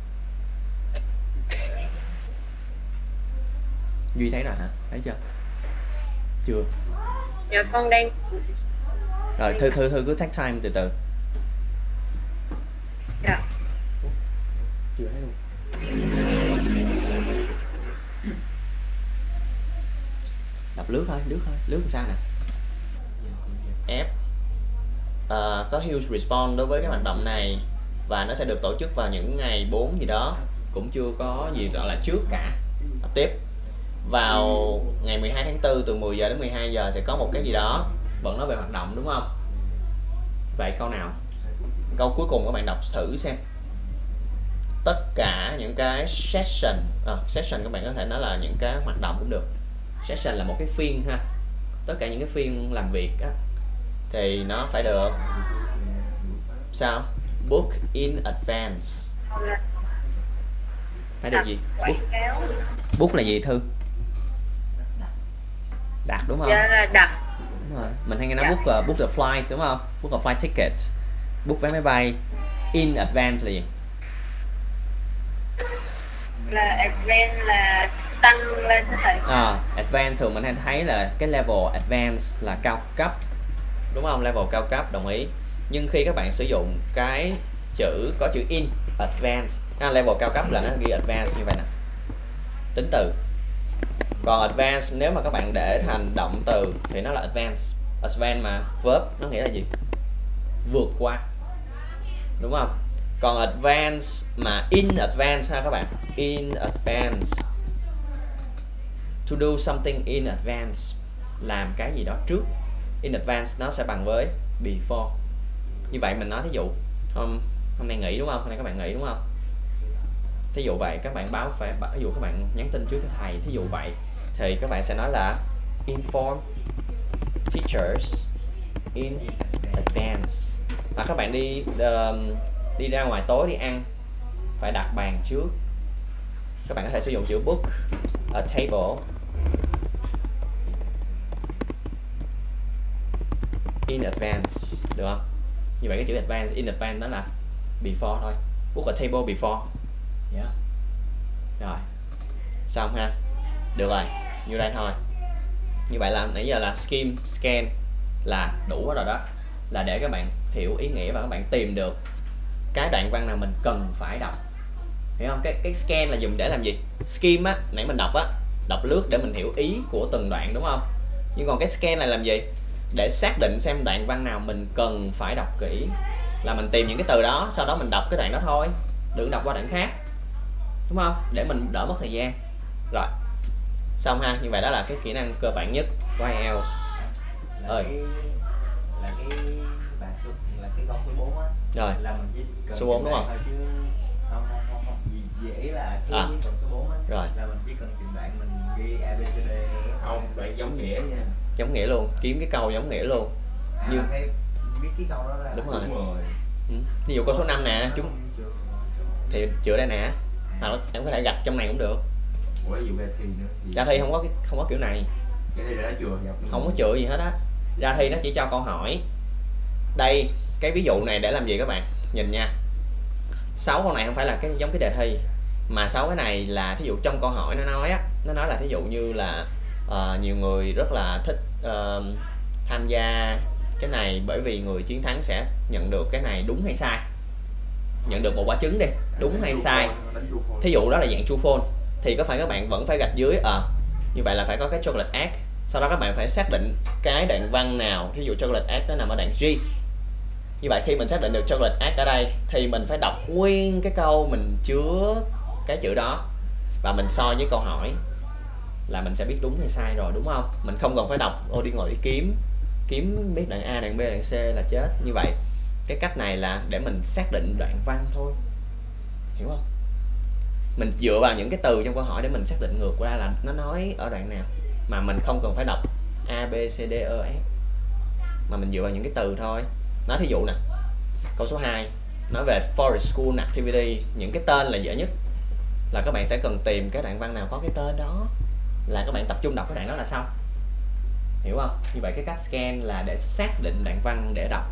Duy thấy rồi hả? Thấy chưa? Chưa. Dạ con đang. Rồi Thư cứ take time từ từ. Dạ. Chưa thấy luôn. Đọc lướt thôi, lướt làm sao nè. F có huge response đối với cái hoạt động này và nó sẽ được tổ chức vào những ngày 4 gì đó, cũng chưa có gì gọi là trước cả. Đọc tiếp. vào ngày 12 tháng 4 từ 10 giờ đến 12 giờ sẽ có một cái gì đó vẫn nói về hoạt động, đúng không? Vậy câu nào? Câu cuối cùng các bạn đọc thử xem. Tất cả những cái session, session các bạn có thể nói là những cái hoạt động cũng được. Session là một cái phiên ha. Tất cả những cái phiên làm việc á, thì nó phải được sao? Book in advance. Phải được gì? Book là gì Thư? Đặt đúng không? Dạ là đặt. Đúng rồi. Mình hay nghe nói book the flight đúng không? Book a flight ticket. Book vé máy bay. In advance là gì? Là advance là tăng lên thầy. Advance thường mình hay thấy là cái level advance là cao cấp, đúng không? Level cao cấp, đồng ý. Nhưng khi các bạn sử dụng cái chữ có chữ in advance, level cao cấp là nó ghi advance như vậy nè, tính từ. Còn advance nếu mà các bạn để thành động từ thì nó là advance. Advance mà verb nó nghĩa là gì? Vượt qua, đúng không? Còn advance mà in advance ha các bạn, in advance, to do something in advance, làm cái gì đó trước. In advance nó sẽ bằng với before. Như vậy mình nói thí dụ hôm nay nghỉ đúng không? Hôm nay các bạn nghỉ đúng không? Thí dụ vậy các bạn ví dụ các bạn nhắn tin trước cái thầy, thí dụ vậy thì các bạn sẽ nói là inform teachers in advance. Hoặc các bạn đi ra ngoài tối đi ăn phải đặt bàn trước, các bạn có thể sử dụng chữ book a table in advance, được không? Như vậy cái chữ advance, in advance đó là before thôi. Book a table before. Yeah. Rồi. Xong ha. Được rồi, như đây thôi. Như vậy là nãy giờ là scan là đủ rồi đó. Là để các bạn hiểu ý nghĩa và các bạn tìm được cái đoạn văn nào mình cần phải đọc. Hiểu không? Cái scan là dùng để làm gì? Skim á, nãy mình đọc lướt để mình hiểu ý của từng đoạn đúng không? Nhưng còn cái scan này làm gì? Để xác định xem đoạn văn nào mình cần phải đọc kỹ, là mình tìm những cái từ đó, sau đó mình đọc cái đoạn đó thôi, đừng đọc qua đoạn khác, đúng không? Để mình đỡ mất thời gian. Rồi, xong ha. Như vậy đó là cái kỹ năng cơ bản nhất của IELTS. Là cái con số 4 á. Rồi. Là mình chỉ cần số 4 đúng không? Thôi chứ không dễ là cái con số 4 á. Rồi. Là mình chỉ cần tìm đoạn mình ghi ABCD. Không, đoạn giống nghĩa nha. Giống nghĩa luôn, kiếm cái câu giống nghĩa luôn. Như biết cái câu đó là đúng rồi. Ví dụ câu số 5 nè, thì chữa đây nè. Hoặc là em có thể gạch trong này cũng được. Ủa ví dụ ra thi nữa. Ra thi không có kiểu này. Cái thi đã chừa không có chữa gì hết á. Ra thi nó chỉ cho câu hỏi. Đây, cái ví dụ này để làm gì các bạn? Nhìn nha. 6 câu này không phải là giống cái đề thi, mà 6 cái này là thí dụ trong câu hỏi nó nói là thí dụ như là nhiều người rất là thích tham gia cái này bởi vì người chiến thắng sẽ nhận được cái này, đúng hay sai? Nhận được một quả trứng đi, đúng hay sai? Thí dụ đó là dạng true false thì có phải các bạn vẫn phải gạch dưới như vậy là phải có cái chocolate egg. Sau đó các bạn phải xác định cái đoạn văn nào, thí dụ chocolate egg nó nằm ở đoạn G. Như vậy khi mình xác định được chocolate egg ở đây thì mình phải đọc nguyên cái câu mình chứa cái chữ đó và mình so với câu hỏi là mình sẽ biết đúng hay sai rồi, đúng không? Mình không còn phải đọc đi ngồi đi kiếm biết đoạn A, đoạn B, đoạn C là chết. Như vậy cái cách này là để mình xác định đoạn văn thôi, hiểu không? Mình dựa vào những cái từ trong câu hỏi để mình xác định ngược qua là nó nói ở đoạn nào, mà mình không cần phải đọc A, B, C, D, E, F, mà mình dựa vào những cái từ thôi. Nói thí dụ nè, câu số 2 nói về Forest School Activity, những cái tên là dễ nhất, là các bạn sẽ cần tìm cái đoạn văn nào có cái tên đó, là các bạn tập trung đọc cái đoạn đó là xong, hiểu không? Như vậy cái cách scan là để xác định đoạn văn để đọc.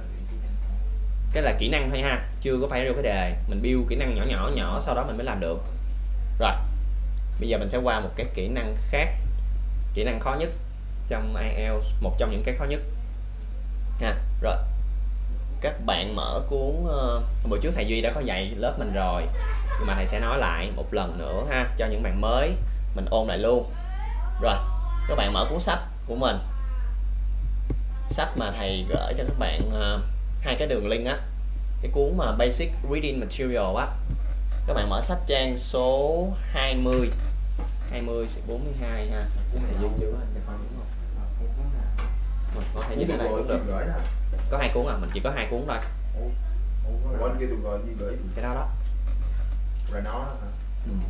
Cái là kỹ năng thôi ha, chưa có phải vô cái đề, mình build kỹ năng nhỏ sau đó mình mới làm được. Rồi, bây giờ mình sẽ qua một cái kỹ năng khác, kỹ năng khó nhất trong IELTS, một trong những cái khó nhất ha. Rồi, các bạn mở cuốn bữa trước thầy Duy đã có dạy lớp mình rồi, nhưng mà thầy sẽ nói lại một lần nữa ha, cho những bạn mới mình ôn lại luôn. Rồi, các bạn mở cuốn sách của mình, sách mà thầy gửi cho các bạn 2 cái đường link á, cái cuốn mà Basic Reading Material á. Các bạn mở sách trang số 20 20 42 ha. Cái này dư chưa anh, đúng không? Mình có thể nhìn ở đây cũng được. Có 2 cuốn à, mình chỉ có 2 cuốn thôi. Quên kia được rồi, gì gửi Cái đó đó. rồi nó đó hả?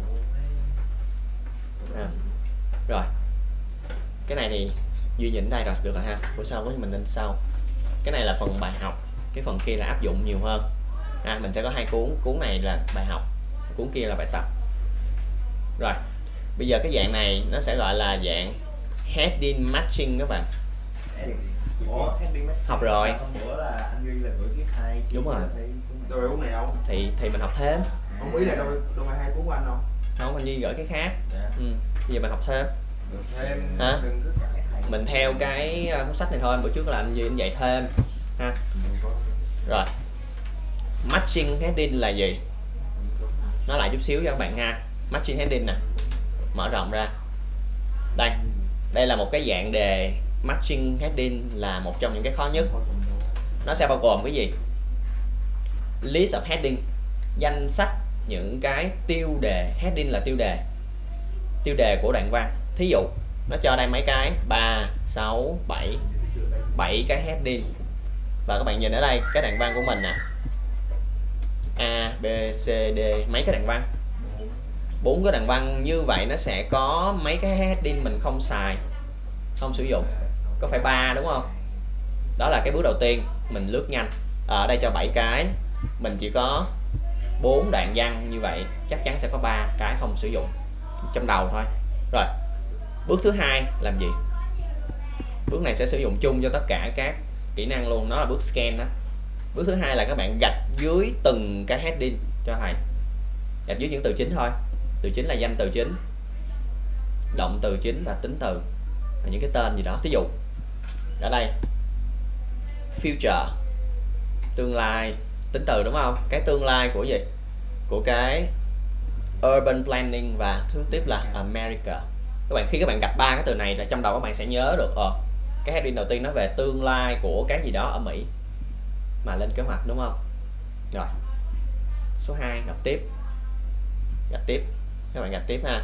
À. Rồi. Cái này thì Duy nhìn đây rồi, được rồi ha. Bữa sau mình lên sau. Cái này là phần bài học, cái phần kia là áp dụng nhiều hơn. Mình sẽ có 2 cuốn, cuốn này là bài học, cuốn kia là bài tập. Rồi. Bây giờ cái dạng này nó sẽ gọi là dạng heading matching các bạn. Ủa, học rồi. Hôm bữa là anh Duy là gửi cái 2. Đúng rồi. Đâu cuốn này không? Thì mình học thêm. Không, ý là đâu phải 2 cuốn của anh không? Không, anh Duy gửi cái khác. Dạ. Bây giờ mình học thêm. Được thêm. Hả? Đừng cứ cãi thầy. Mình theo cái cuốn sách này thôi, bữa trước là anh Duy anh dạy thêm ha. Rồi. Matching heading là gì? Nói lại chút xíu cho các bạn ha. Matching heading nè. Mở rộng ra. Đây là một cái dạng đề matching heading, là một trong những cái khó nhất. Nó sẽ bao gồm cái gì? List of heading, danh sách những cái tiêu đề. Heading là tiêu đề. Tiêu đề của đoạn văn. Thí dụ nó cho đây mấy cái 3, 6, 7 cái heading. Và các bạn nhìn ở đây cái đoạn văn của mình nè, A, B, C, D, mấy cái đoạn văn, 4 cái đoạn văn. Như vậy nó sẽ có mấy cái heading mình không xài, không sử dụng. Có phải 3 đúng không? Đó là cái bước đầu tiên. Mình lướt nhanh. Ở đây cho 7 cái, mình chỉ có 4 đoạn văn, như vậy chắc chắn sẽ có 3 cái không sử dụng trong đầu thôi. Rồi, bước thứ hai làm gì? Bước này sẽ sử dụng chung cho tất cả các kỹ năng luôn, nó là bước scan đó. Bước thứ hai là các bạn gạch dưới từng cái heading cho thầy. Gạch dưới những từ chính thôi. Từ chính là danh từ chính, động từ chính và tính từ, và những cái tên gì đó. Thí dụ ở đây future, tương lai, tính từ đúng không? Cái tương lai của gì? Của cái urban planning, và thứ tiếp là America. Khi các bạn gạch 3 cái từ này là trong đầu các bạn sẽ nhớ được cái heading đầu tiên nó về tương lai của cái gì đó ở Mỹ mà lên kế hoạch, đúng không? Rồi, số 2 đọc tiếp, gạch tiếp, các bạn gạch tiếp ha.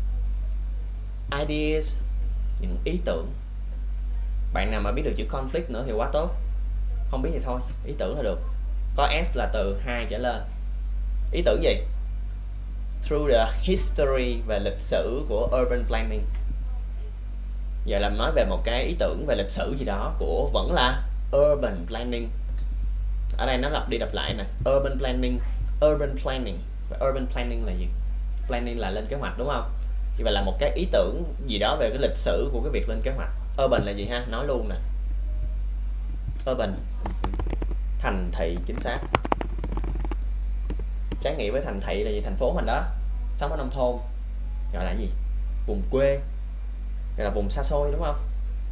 Ideas, những ý tưởng. Bạn nào mà biết được chữ conflict nữa thì quá tốt, không biết thì thôi, ý tưởng là được. Có S là từ 2 trở lên. Ý tưởng gì? Through the history, về lịch sử của urban planning. Giờ làm nói về một cái ý tưởng về lịch sử gì đó của vẫn là urban planning. Ở đây nó lặp đi lặp lại nè, urban planning. Và urban planning là gì? Planning là lên kế hoạch đúng không? Như vậy là một cái ý tưởng gì đó về cái lịch sử của cái việc lên kế hoạch. Urban là gì ha? Nói luôn nè. Urban, thành thị, chính xác. Trái nghĩa với thành thị là gì? Thành phố mình đó. Sống ở nông thôn gọi là gì? Vùng quê, gọi là vùng xa xôi đúng không?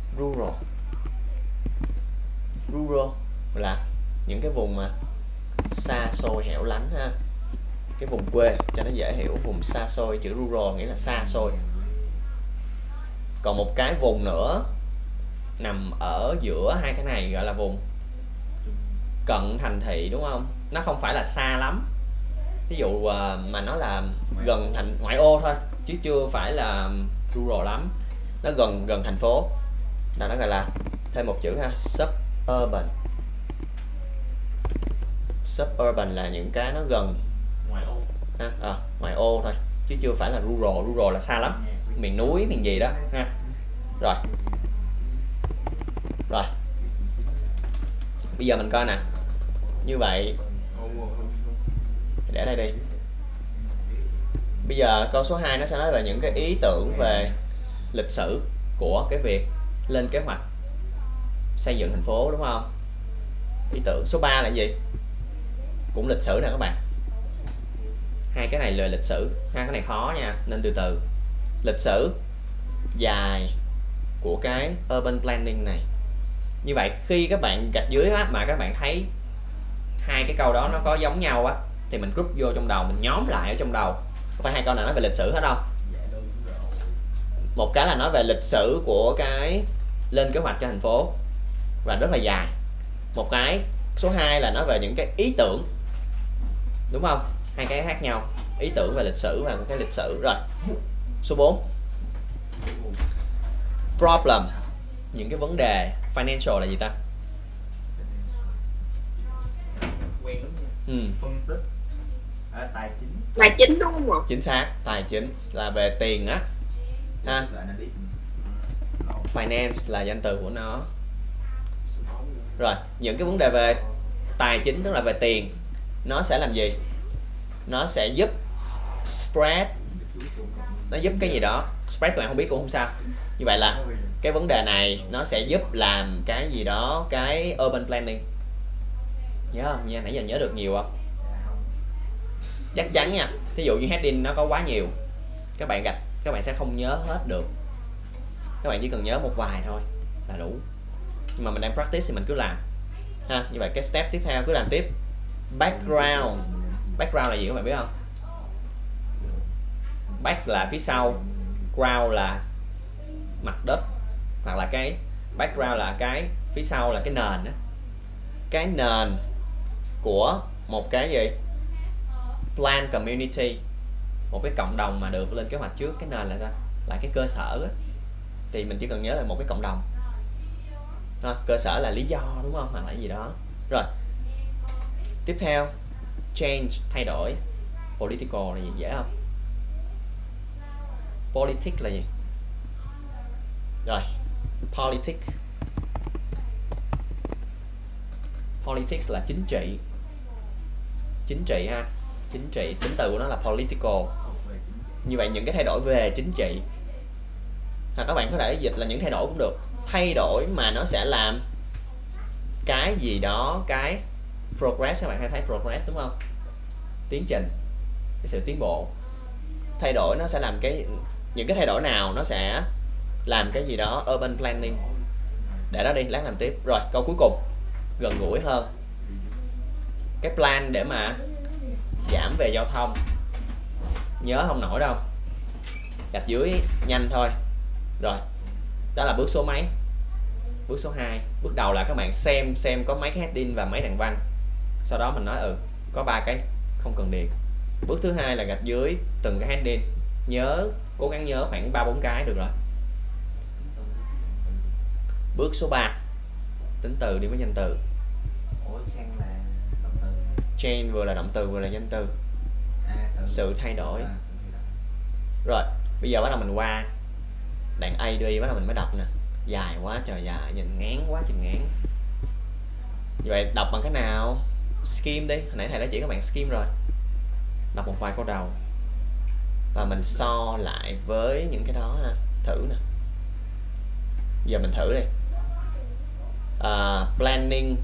Rural là những cái vùng mà xa xôi hẻo lánh ha. Cái vùng quê cho nó dễ hiểu, vùng xa xôi, chữ rural nghĩa là xa xôi. Còn một cái vùng nữa nằm ở giữa hai cái này gọi là vùng cận thành thị đúng không? Nó không phải là xa lắm. Ví dụ mà nó là gần thành ngoại ô thôi, chứ chưa phải là rural lắm. Nó gần thành phố. Là nó gọi là thêm một chữ ha, suburban. Suburban là những cái nó gần ngoại ô thôi, chứ chưa phải là rural. Rural là xa lắm, miền núi, miền gì đó ha. Rồi. Bây giờ mình coi nè. Như vậy để đây đi. Bây giờ câu số 2 nó sẽ nói về những cái ý tưởng về lịch sử của cái việc lên kế hoạch xây dựng thành phố đúng không? Ý tưởng số 3 là gì? Cũng lịch sử nè các bạn. Hai cái này là lịch sử, hai cái này khó nha, nên từ từ. Lịch sử dài của cái urban planning này. Như vậy khi các bạn gạch dưới á, mà các bạn thấy hai cái câu đó nó có giống nhau á, thì mình group vô trong đầu, mình nhóm lại ở trong đầu. Không phải hai câu nào nói về lịch sử hết đâu. Một cái là nói về lịch sử của cái lên kế hoạch cho thành phố và rất là dài. Một cái số 2 là nói về những cái ý tưởng, đúng không? Hai cái khác nhau, ý tưởng về lịch sử và một cái lịch sử. Rồi số 4 Problem, những cái vấn đề. Financial là gì ta? Quen lắm nha. Phân tích tài chính. Tài chính đúng không ạ? Chính xác, tài chính là về tiền á ha. Finance là danh từ của nó. Rồi, những cái vấn đề về tài chính tức là về tiền, nó sẽ làm gì? Nó sẽ giúp spread, nó giúp cái gì đó. Spread các bạn không biết cũng không sao. Như vậy là cái vấn đề này nó sẽ giúp làm cái gì đó, cái urban planning. Nhớ không nha, nãy giờ nhớ được nhiều không? Chắc chắn nha. Thí dụ như heading nó có quá nhiều, các bạn gạch, các bạn sẽ không nhớ hết được. Các bạn chỉ cần nhớ một vài thôi là đủ. Nhưng mà mình đang practice thì mình cứ làm ha. Như vậy cái step tiếp theo cứ làm tiếp. Background. Background là gì các bạn biết không? Back là phía sau, ground là mặt đất, hoặc là cái background là cái phía sau là cái nền đó. Cái nền của một cái gì? Plan community, một cái cộng đồng mà được lên kế hoạch trước. Cái nền là sao? Là cái cơ sở đó. Thì mình chỉ cần nhớ là một cái cộng đồng đó. Cơ sở là lý do đúng không? Hoặc là gì đó. Rồi tiếp theo change, thay đổi. Political là gì? Dễ không? Politics là gì? Rồi politics. Politics là chính trị. Chính trị ha. Chính trị, tính từ của nó là political. Như vậy những cái thay đổi về chính trị, hoặc các bạn có thể dịch là những thay đổi cũng được. Thay đổi mà nó sẽ làm cái gì đó, cái progress. Các bạn hay thấy progress đúng không? Tiến trình, cái sự tiến bộ. Thay đổi nó sẽ làm cái, những cái thay đổi nào nó sẽ làm cái gì đó urban planning. Để đó đi, lát làm tiếp. Rồi câu cuối cùng gần gũi hơn. Cái plan để mà giảm về giao thông, nhớ không nổi đâu, gạch dưới nhanh thôi. Rồi đó là bước số mấy? Bước số 2. Bước đầu là các bạn xem có mấy cái heading và mấy đoạn văn, sau đó mình nói có 3 cái không cần điền. Bước thứ 2 là gạch dưới từng cái heading, nhớ, cố gắng nhớ khoảng 3-4 cái được rồi. Bước số 3 tính từ đi với danh từ. Change vừa là động từ vừa là danh từ. Sự thay đổi. Rồi bây giờ bắt đầu mình qua đoạn A đi, bắt đầu mình mới đọc nè. Dài quá trời dài, nhìn ngán quá trời ngán. Như vậy đọc bằng cái nào? Skim đi, hồi nãy thầy đã chỉ các bạn skim rồi. Đọc một vài câu đầu và mình so lại với những cái đó ha. Thử nè. Giờ mình thử đi. Planning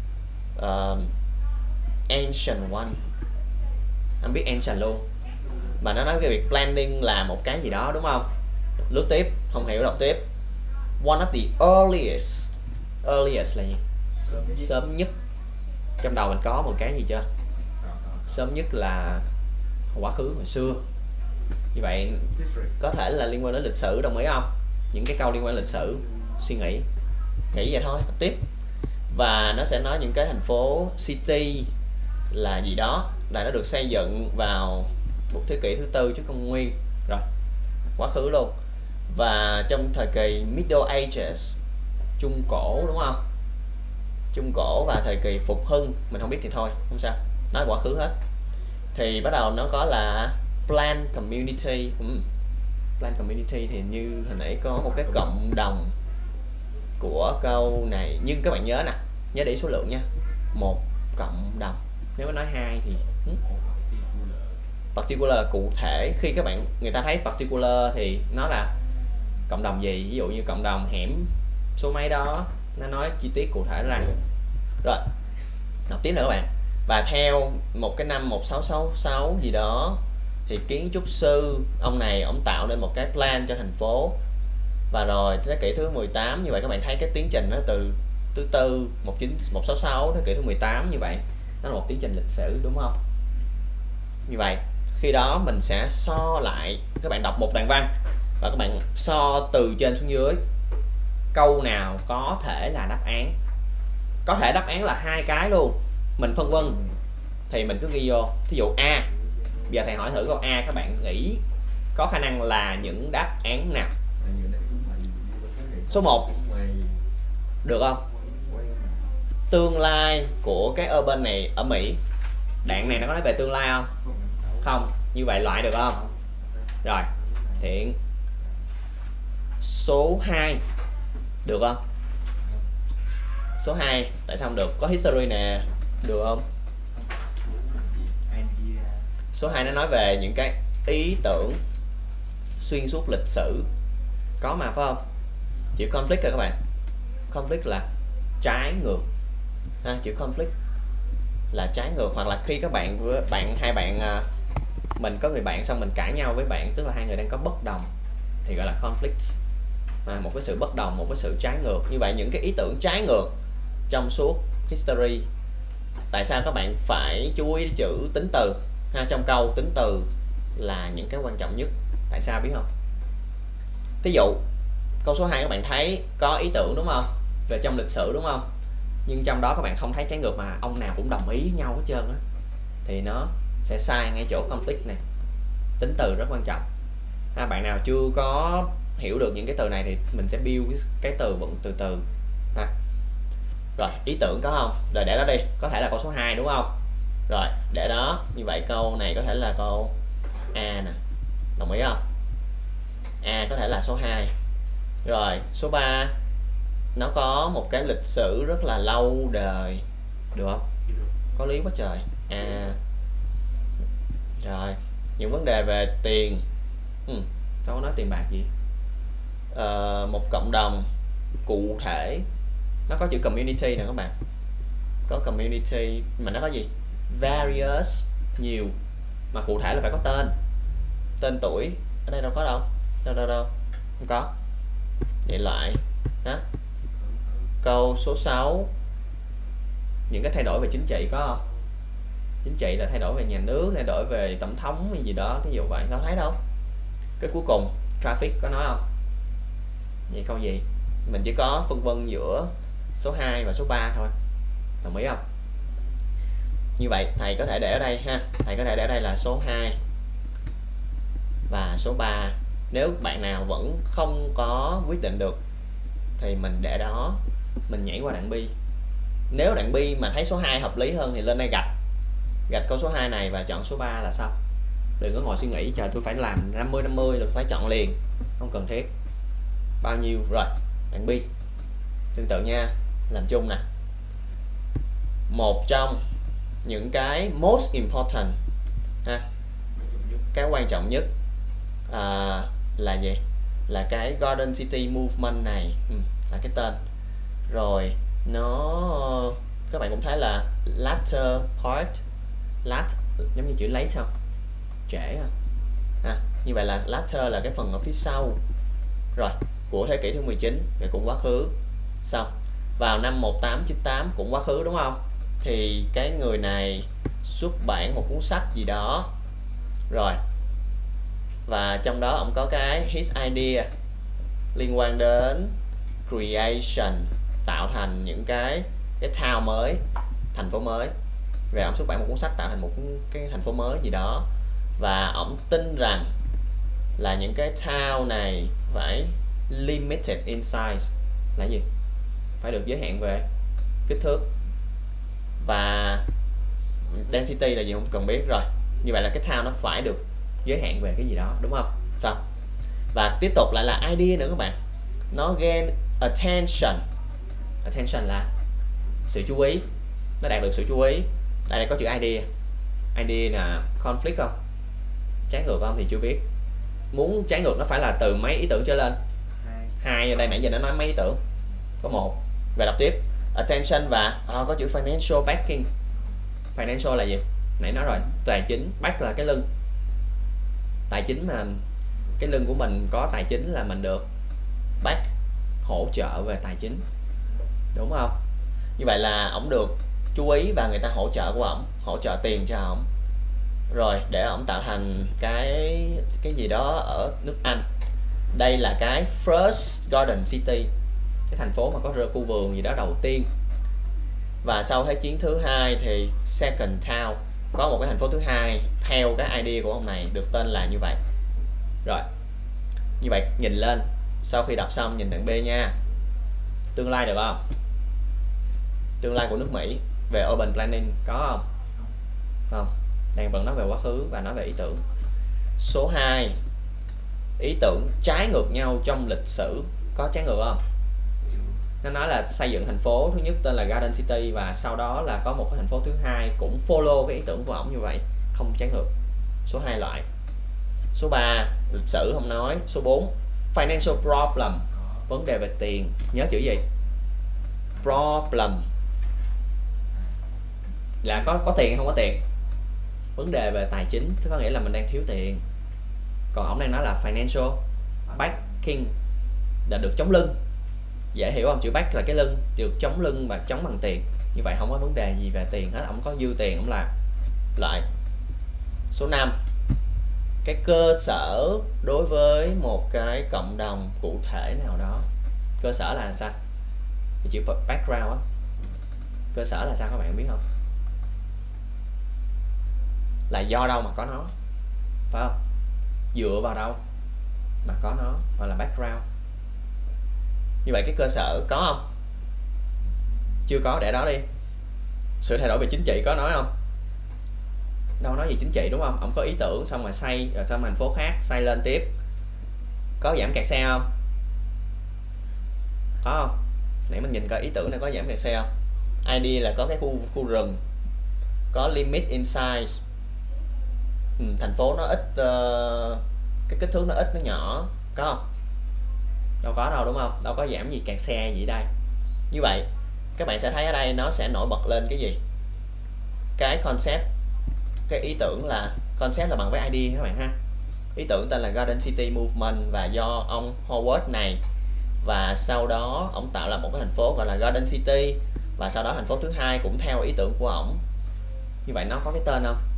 ancient one. Anh biết ancient luôn, mà nó nói cái việc planning là một cái gì đó đúng không? Lướt tiếp, không hiểu đọc tiếp. One of the earliest. Earliest là gì? Sớm nhất. Trong đầu mình có một cái gì chưa? Sớm nhất là quá khứ, hồi xưa. Như vậy có thể là liên quan đến lịch sử, đồng ý không? Những cái câu liên quan đến lịch sử, suy nghĩ vậy thôi, tập tiếp. Và nó sẽ nói những cái thành phố, city là gì đó, là nó được xây dựng vào một thế kỷ thứ 4 trước công nguyên. Rồi quá khứ luôn. Và trong thời kỳ Middle Ages, trung cổ đúng không? Trung cổ và thời kỳ phục hưng, mình không biết thì thôi, không sao, nói quá khứ hết. Thì bắt đầu nó có là plan community. Plan community thì như hồi nãy có một cái cộng đồng của câu này, nhưng các bạn nhớ nè, nhớ để số lượng nha, một cộng đồng. Nếu mà nói 2 thì particular là cụ thể. Khi các bạn, người ta thấy particular thì nó là cộng đồng gì, ví dụ như cộng đồng hẻm số mấy đó, nó nói chi tiết cụ thể ra. Rồi đọc tiếp nữa các bạn. Và theo một cái năm 1666 gì đó thì kiến trúc sư ông này ông tạo nên một cái plan cho thành phố. Và rồi thế kỷ thứ 18, như vậy các bạn thấy cái tiến trình nó từ thứ tư 166 thế kỷ thứ 18, như vậy nó là một tiến trình lịch sử đúng không? Như vậy khi đó mình sẽ so lại, các bạn đọc một đoạn văn và các bạn so từ trên xuống dưới, câu nào có thể là đáp án. Có thể đáp án là 2 cái luôn, mình phân vân thì mình cứ ghi vô. Thí dụ A, giờ thầy hỏi thử câu A, các bạn nghĩ có khả năng là những đáp án nào? Số 1 được không? Tương lai của cái urban này ở Mỹ. Đoạn này nó có nói về tương lai không? Không. Như vậy loại được không? Rồi, Thiện. Số 2 được không? Số 2 tại sao không được? Có history nè, được không? Số 2 nó nói về những cái ý tưởng xuyên suốt lịch sử. Có mà phải không? Chữ conflict rồi các bạn. Conflict là trái ngược. Chữ conflict là trái ngược, hoặc là khi các bạn hai bạn mình có người bạn xong mình cãi nhau với bạn, tức là hai người đang có bất đồng thì gọi là conflict. Một cái sự bất đồng, một cái sự trái ngược. Như vậy những cái ý tưởng trái ngược trong suốt history. Tại sao các bạn phải chú ý chữ tính từ? Trong câu tính từ là những cái quan trọng nhất. Tại sao biết không? Thí dụ câu số 2 các bạn thấy có ý tưởng đúng không? Về trong lịch sử đúng không? Nhưng trong đó các bạn không thấy trái ngược mà ông nào cũng đồng ý với nhau hết trơn á, thì nó sẽ sai ngay chỗ conflict này. Tính từ rất quan trọng. Bạn nào chưa có hiểu được những cái từ này thì mình sẽ build cái từ vựng từ từ. Rồi, ý tưởng có không? Rồi để đó đi, có thể là câu số 2 đúng không? Rồi, để đó. Như vậy câu này có thể là câu A nè. Đồng ý không? A có thể là số 2. Rồi, số 3 nó có một cái lịch sử rất là lâu đời. Được không? Có lý quá trời. Rồi, những vấn đề về tiền. Đâu có nói tiền bạc gì. Một cộng đồng cụ thể. Nó có chữ community nè các bạn. Có community mà nó có gì? Various, nhiều. Mà cụ thể là phải có tên. Tên tuổi. Ở đây đâu có đâu. Đâu. Không có. Vậy lại. Câu số 6. Những cái thay đổi về chính trị có không? Chính trị là thay đổi về nhà nước, thay đổi về tổng thống hay gì đó, ví dụ vậy. Đâu thấy đâu. Cái cuối cùng traffic có nói không? Vậy câu gì? Mình chỉ có phân vân giữa số 2 và số 3 thôi. Đồng ý không? Như vậy thầy có thể để ở đây ha. Thầy có thể để ở đây là số 2 và số 3. Nếu bạn nào vẫn không có quyết định được thì mình để đó, mình nhảy qua đoạn B. Nếu đoạn B mà thấy số 2 hợp lý hơn thì lên đây gạch câu số 2 này và chọn số 3 là xong. Đừng có ngồi suy nghĩ trời tôi phải làm 50-50 rồi phải chọn liền. Không cần thiết. Bao nhiêu rồi? Đoạn B. Tương tự nha. Làm chung nè. Một trong những cái most important cái quan trọng nhất là gì? Là cái Garden City Movement này. Là cái tên. Rồi nó các bạn cũng thấy là latter part. Lat giống như chữ late không? Trễ không? Như vậy là latter là cái phần ở phía sau. Rồi, của thế kỷ thứ 19 thì cũng quá khứ. Xong. Vào năm 1898 cũng quá khứ đúng không? Thì cái người này xuất bản một cuốn sách gì đó. Rồi. Và trong đó ông có cái his idea liên quan đến creation, tạo thành những cái town mới, thành phố mới. Rồi ông xuất bản một cuốn sách tạo thành một cái thành phố mới gì đó. Và ông tin rằng là những cái town này phải limited in size. Là gì? Phải được giới hạn về kích thước. Và density là gì không cần biết rồi. Như vậy là cái town nó phải được giới hạn về cái gì đó, đúng không? Xong. Và tiếp tục lại là idea nữa các bạn. Nó gain attention. Attention là sự chú ý. Nó đạt được sự chú ý. Đây có chữ idea. Idea là conflict không? Trái ngược không thì chưa biết. Muốn trái ngược nó phải là từ mấy ý tưởng trở lên? 2. Ở đây nãy giờ nó nói mấy ý tưởng? Có 1. Về đọc tiếp. Attention và có chữ financial backing. Financial là gì? Nãy nói rồi. Tài chính. Back là cái lưng. Tài chính mà cái lưng của mình có tài chính là mình được back, hỗ trợ về tài chính. Đúng không? Như vậy là ổng được chú ý và người ta hỗ trợ của ổng, hỗ trợ tiền cho ổng. Rồi để ổng tạo thành cái gì đó ở nước Anh. Đây là cái first Garden City, cái thành phố mà có khu vườn gì đó đầu tiên. Và sau Thế chiến thứ 2 thì second town, có một cái thành phố thứ hai theo cái idea của ông này được tên là như vậy. Rồi như vậy nhìn lên Sau khi đọc xong nhìn đoạn B nha. Tương lai được không? Tương lai của nước Mỹ về urban planning có không? Không. Đang vẫn nói về quá khứ và nói về ý tưởng. Số 2, ý tưởng trái ngược nhau trong lịch sử. Có trái ngược không? Nó nói là xây dựng thành phố thứ nhất tên là Garden City, và sau đó là có một cái thành phố thứ hai cũng follow cái ý tưởng của ổng như vậy, không trái ngược. Số 2 loại. Số 3, lịch sử không nói. Số 4, financial problem, vấn đề về tiền. Nhớ chữ gì? Problem là có tiền hay không có tiền. Vấn đề về tài chính, tức có nghĩa là mình đang thiếu tiền. Còn ổng đang nói là financial backing là được chống lưng. Dễ hiểu không? Chữ back là cái lưng, được chống lưng và chống bằng tiền. Như vậy không có vấn đề gì về tiền hết, ổng có dư tiền ổng làm. Lại. Số 5, cái cơ sở đối với một cái cộng đồng cụ thể nào đó. Cơ sở là sao? Cái chữ background á. Cơ sở là sao các bạn biết không? Là do đâu mà có nó, phải không? Dựa vào đâu mà có nó, gọi là background. Như vậy cái cơ sở có không? Chưa có, để đó đi. Sự thay đổi về chính trị có nói không? Đâu nói gì chính trị đúng không? Ông có ý tưởng xong rồi xây, rồi xong thành phố khác xây lên tiếp. Có giảm kẹt xe không? Có không? Nãy mình nhìn coi ý tưởng này có giảm kẹt xe không? ID là có cái khu rừng, có limit in size. Thành phố nó ít, cái kích thước nó ít, nó nhỏ, có không? Đâu có đâu đúng không? Đâu có giảm gì kẹt xe gì đây. Như vậy các bạn sẽ thấy ở đây nó sẽ nổi bật lên cái gì? Cái concept, cái ý tưởng là concept là bằng với ID các bạn ha. Ý tưởng tên là Garden City Movement, và do ông Howard này, và sau đó ông tạo ra một cái thành phố gọi là Garden City, và sau đó thành phố thứ hai cũng theo ý tưởng của ổng. Như vậy nó có cái tên không?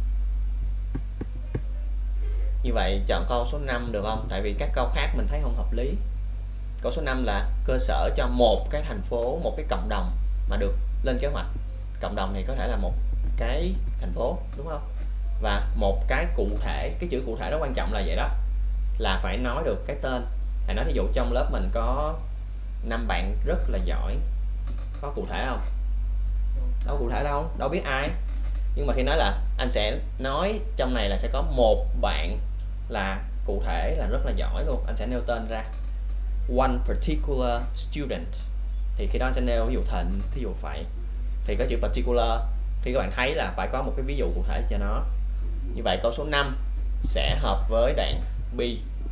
Như vậy chọn câu số 5 được không? Tại vì các câu khác mình thấy không hợp lý. Câu số 5 là cơ sở cho một cái thành phố, một cái cộng đồng mà được lên kế hoạch. Cộng đồng thì có thể là một cái thành phố, đúng không? Và một cái cụ thể, cái chữ cụ thể đó quan trọng là vậy đó. Là phải nói được cái tên. Thầy nói thí dụ trong lớp mình có 5 bạn rất là giỏi. Có cụ thể không? Đâu cụ thể đâu, đâu biết ai. Nhưng mà khi nói là anh sẽ nói trong này là sẽ có một bạn là cụ thể là rất là giỏi luôn, anh sẽ nêu tên ra. One particular student. Thì khi đó anh sẽ nêu ví dụ Thịnh, thí dụ vậy. Thì có chữ particular, khi các bạn thấy là phải có một cái ví dụ cụ thể cho nó. Như vậy câu số 5 sẽ hợp với đoạn B.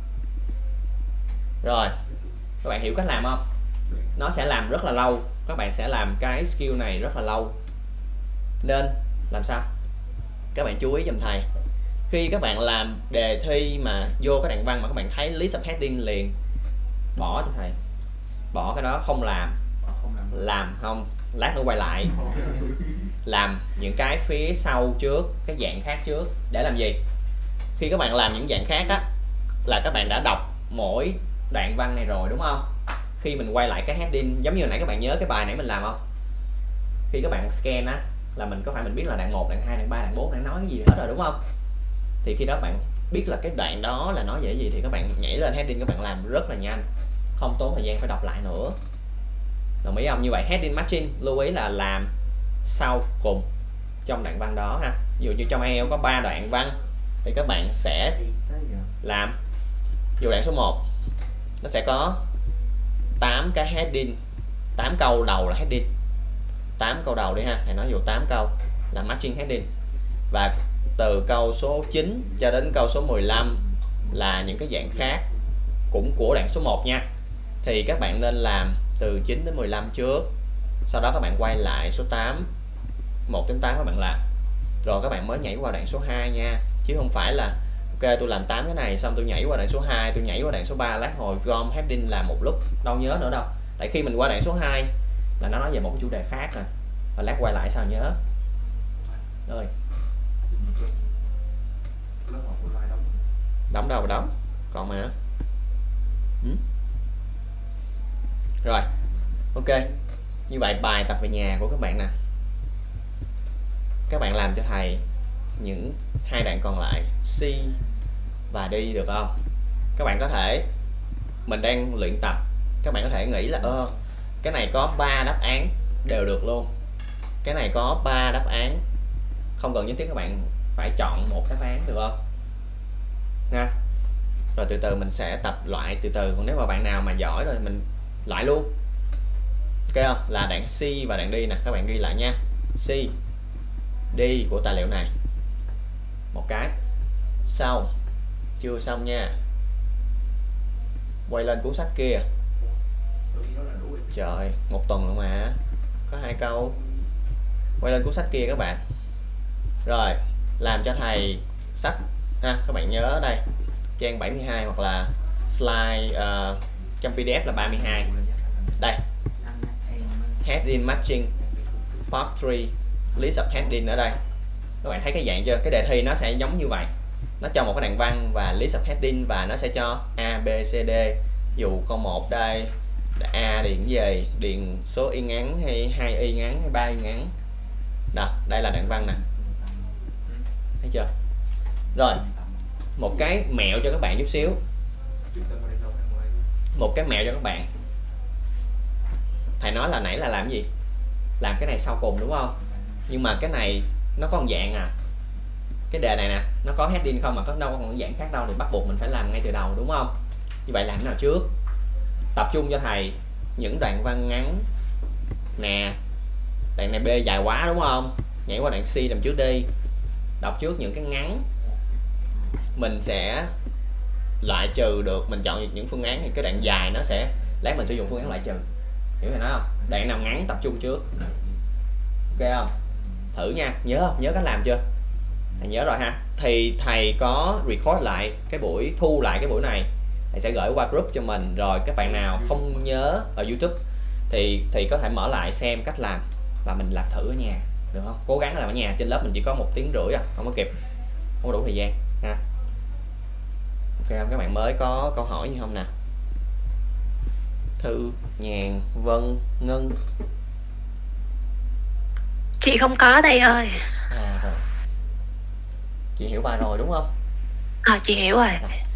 Rồi, các bạn hiểu cách làm không? Nó sẽ làm rất là lâu. Các bạn sẽ làm cái skill này rất là lâu. Nên làm sao? Các bạn chú ý giùm thầy. Khi các bạn làm đề thi mà vô cái đoạn văn mà các bạn thấy list of heading liền, bỏ cho thầy. Bỏ cái đó không làm. Làm không, lát nữa quay lại. Làm những cái phía sau trước, cái dạng khác trước. Để làm gì? Khi các bạn làm những dạng khác á, là các bạn đã đọc mỗi đoạn văn này rồi đúng không? Khi mình quay lại cái heading, giống như hồi nãy các bạn nhớ cái bài nãy mình làm không? Khi các bạn scan á, là mình có phải mình biết là đoạn 1, đoạn 2, đoạn 3, đoạn 4 đang nói cái gì hết rồi đúng không? Thì khi đó bạn biết là cái đoạn đó là nói về gì thì các bạn nhảy lên heading, các bạn làm rất là nhanh, không tốn thời gian phải đọc lại nữa. Đồng ý không? Như vậy heading matching lưu ý là làm sau cùng trong đoạn văn đó ha. Ví dụ như trong IELTS có 3 đoạn văn thì các bạn sẽ làm. Ví dụ đoạn số 1 nó sẽ có 8 cái heading, 8 câu đầu là heading. 8 câu đầu đi ha, thầy nói ví dụ 8 câu là matching heading. Và từ câu số 9 cho đến câu số 15 là những cái dạng khác cũng của đoạn số 1 nha. Thì các bạn nên làm từ 9 đến 15 trước. Sau đó các bạn quay lại số 8, 1 đến 8 các bạn làm. Rồi các bạn mới nhảy qua đoạn số 2 nha. Chứ không phải là ok tôi làm 8 cái này xong tôi nhảy qua đoạn số 2, tôi nhảy qua đoạn số 3, lát hồi gom heading làm một lúc, đâu nhớ nữa đâu. Tại khi mình qua đoạn số 2 là nó nói về một cái chủ đề khác rồi. Và lát quay lại sao nhớ. Rồi. Đóng đâu mà đóng. Còn mà. Rồi. Ok. Như vậy bài tập về nhà của các bạn nè. Các bạn làm cho thầy những 2 đoạn còn lại C và D được không? Các bạn có thể mình đang luyện tập, các bạn có thể nghĩ là cái này có 3 đáp án đều được luôn, cái này có 3 đáp án, không cần nhất thiết các bạn phải chọn một đáp án, được không nha. Rồi từ từ mình sẽ tập loại từ từ, còn nếu mà bạn nào mà giỏi rồi mình loại luôn, ok không? Là đoạn C và đoạn D nè, các bạn ghi lại nha. C, D của tài liệu này một cái. Sau, chưa xong nha, quay lên cuốn sách kia. Trời, một tuần rồi mà có 2 câu. Quay lên cuốn sách kia các bạn. Rồi, làm cho thầy sách ha, các bạn nhớ ở đây trang 72 hoặc là slide trong PDF là 32. Đây, heading matching part 3, list of heading ở đây. Các bạn thấy cái dạng chưa? Cái đề thi nó sẽ giống như vậy. Nó cho một cái đoạn văn và list of heading, và nó sẽ cho A, B, C, D. Dù câu 1 đây, A điền gì? Điền số y ngắn hay 2 y ngắn hay 3 y ngắn. Đó, đây là đoạn văn nè. Thấy chưa? Rồi, một cái mẹo cho các bạn chút xíu. Một cái mẹo cho các bạn. Thầy nói là nãy là làm gì? Làm cái này sau cùng đúng không? Nhưng mà cái này nó có một dạng à. Cái đề này nè, nó có heading không mà có đâu có một dạng khác đâu, thì bắt buộc mình phải làm ngay từ đầu đúng không? Như vậy làm nào trước? Tập trung cho thầy những đoạn văn ngắn nè. Đoạn này B dài quá đúng không? Nhảy qua đoạn C làm trước đi. Đọc trước những cái ngắn. Mình sẽ loại trừ được, mình chọn những phương án thì cái đoạn dài nó sẽ lát mình sử dụng phương án loại trừ. Hiểu thầy nói không? Đoạn nào ngắn tập trung trước. Ok không? Thử nha, nhớ cách làm chưa? Thầy nhớ rồi ha. Thì thầy có record lại cái buổi, thu lại cái buổi này, thầy sẽ gửi qua group cho mình. Rồi các bạn nào không nhớ ở YouTube thì có thể mở lại xem cách làm và mình làm thử ở nhà, được không? Cố gắng làm ở nhà, trên lớp mình chỉ có 1 tiếng rưỡi à, không có kịp, không có đủ thời gian ha. Ok không? Các bạn mới có câu hỏi gì không nè? Thư, Nhàn, Vân, Ngân. Chị không có đây ơi. À rồi, chị hiểu bài rồi đúng không? Chị hiểu rồi.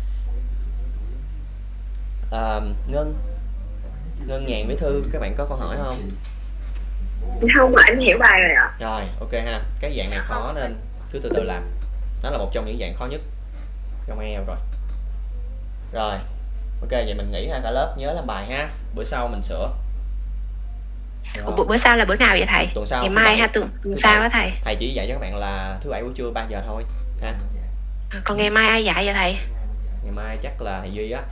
Ngân, Nhàn với Thư, các bạn có câu hỏi không? Không, anh hiểu bài rồi ạ. Rồi, ok ha. Cái dạng này khó nên cứ từ từ làm. Nó là một trong những dạng khó nhất trong IELTS rồi. Rồi, ok, vậy mình nghỉ ha, cả lớp nhớ làm bài ha. Bữa sau mình sửa. Bữa sau là bữa nào vậy thầy? Tuần sau. Ngày mai ha, tuần sau á thầy? Thầy chỉ dạy cho các bạn là thứ 7 buổi trưa 3 giờ thôi ha. Còn ngày mai ai dạy vậy thầy? Ngày mai chắc là thầy Duy á.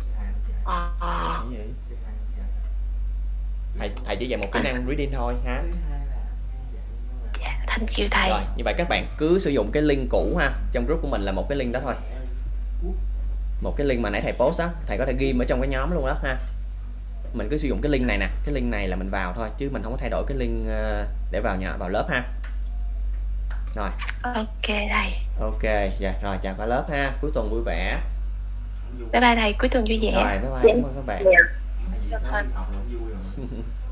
Thầy chỉ dạy một kỹ năng reading thôi ha. Dạ, thank you thầy. Rồi, như vậy các bạn cứ sử dụng cái link cũ ha. Trong group của mình là một cái link đó thôi. Một cái link mà nãy thầy post á, thầy có thể ghi ở trong cái nhóm luôn đó ha. Mình cứ sử dụng cái link này nè, cái link này là mình vào thôi chứ mình không có thay đổi cái link để vào lớp ha. Rồi. Ok thầy. Ok, dạ rồi chào cả lớp ha. Cuối tuần vui vẻ. Bye bye thầy, cuối tuần vui vẻ. Rồi, bye bye, cảm ơn các bạn. Dạ.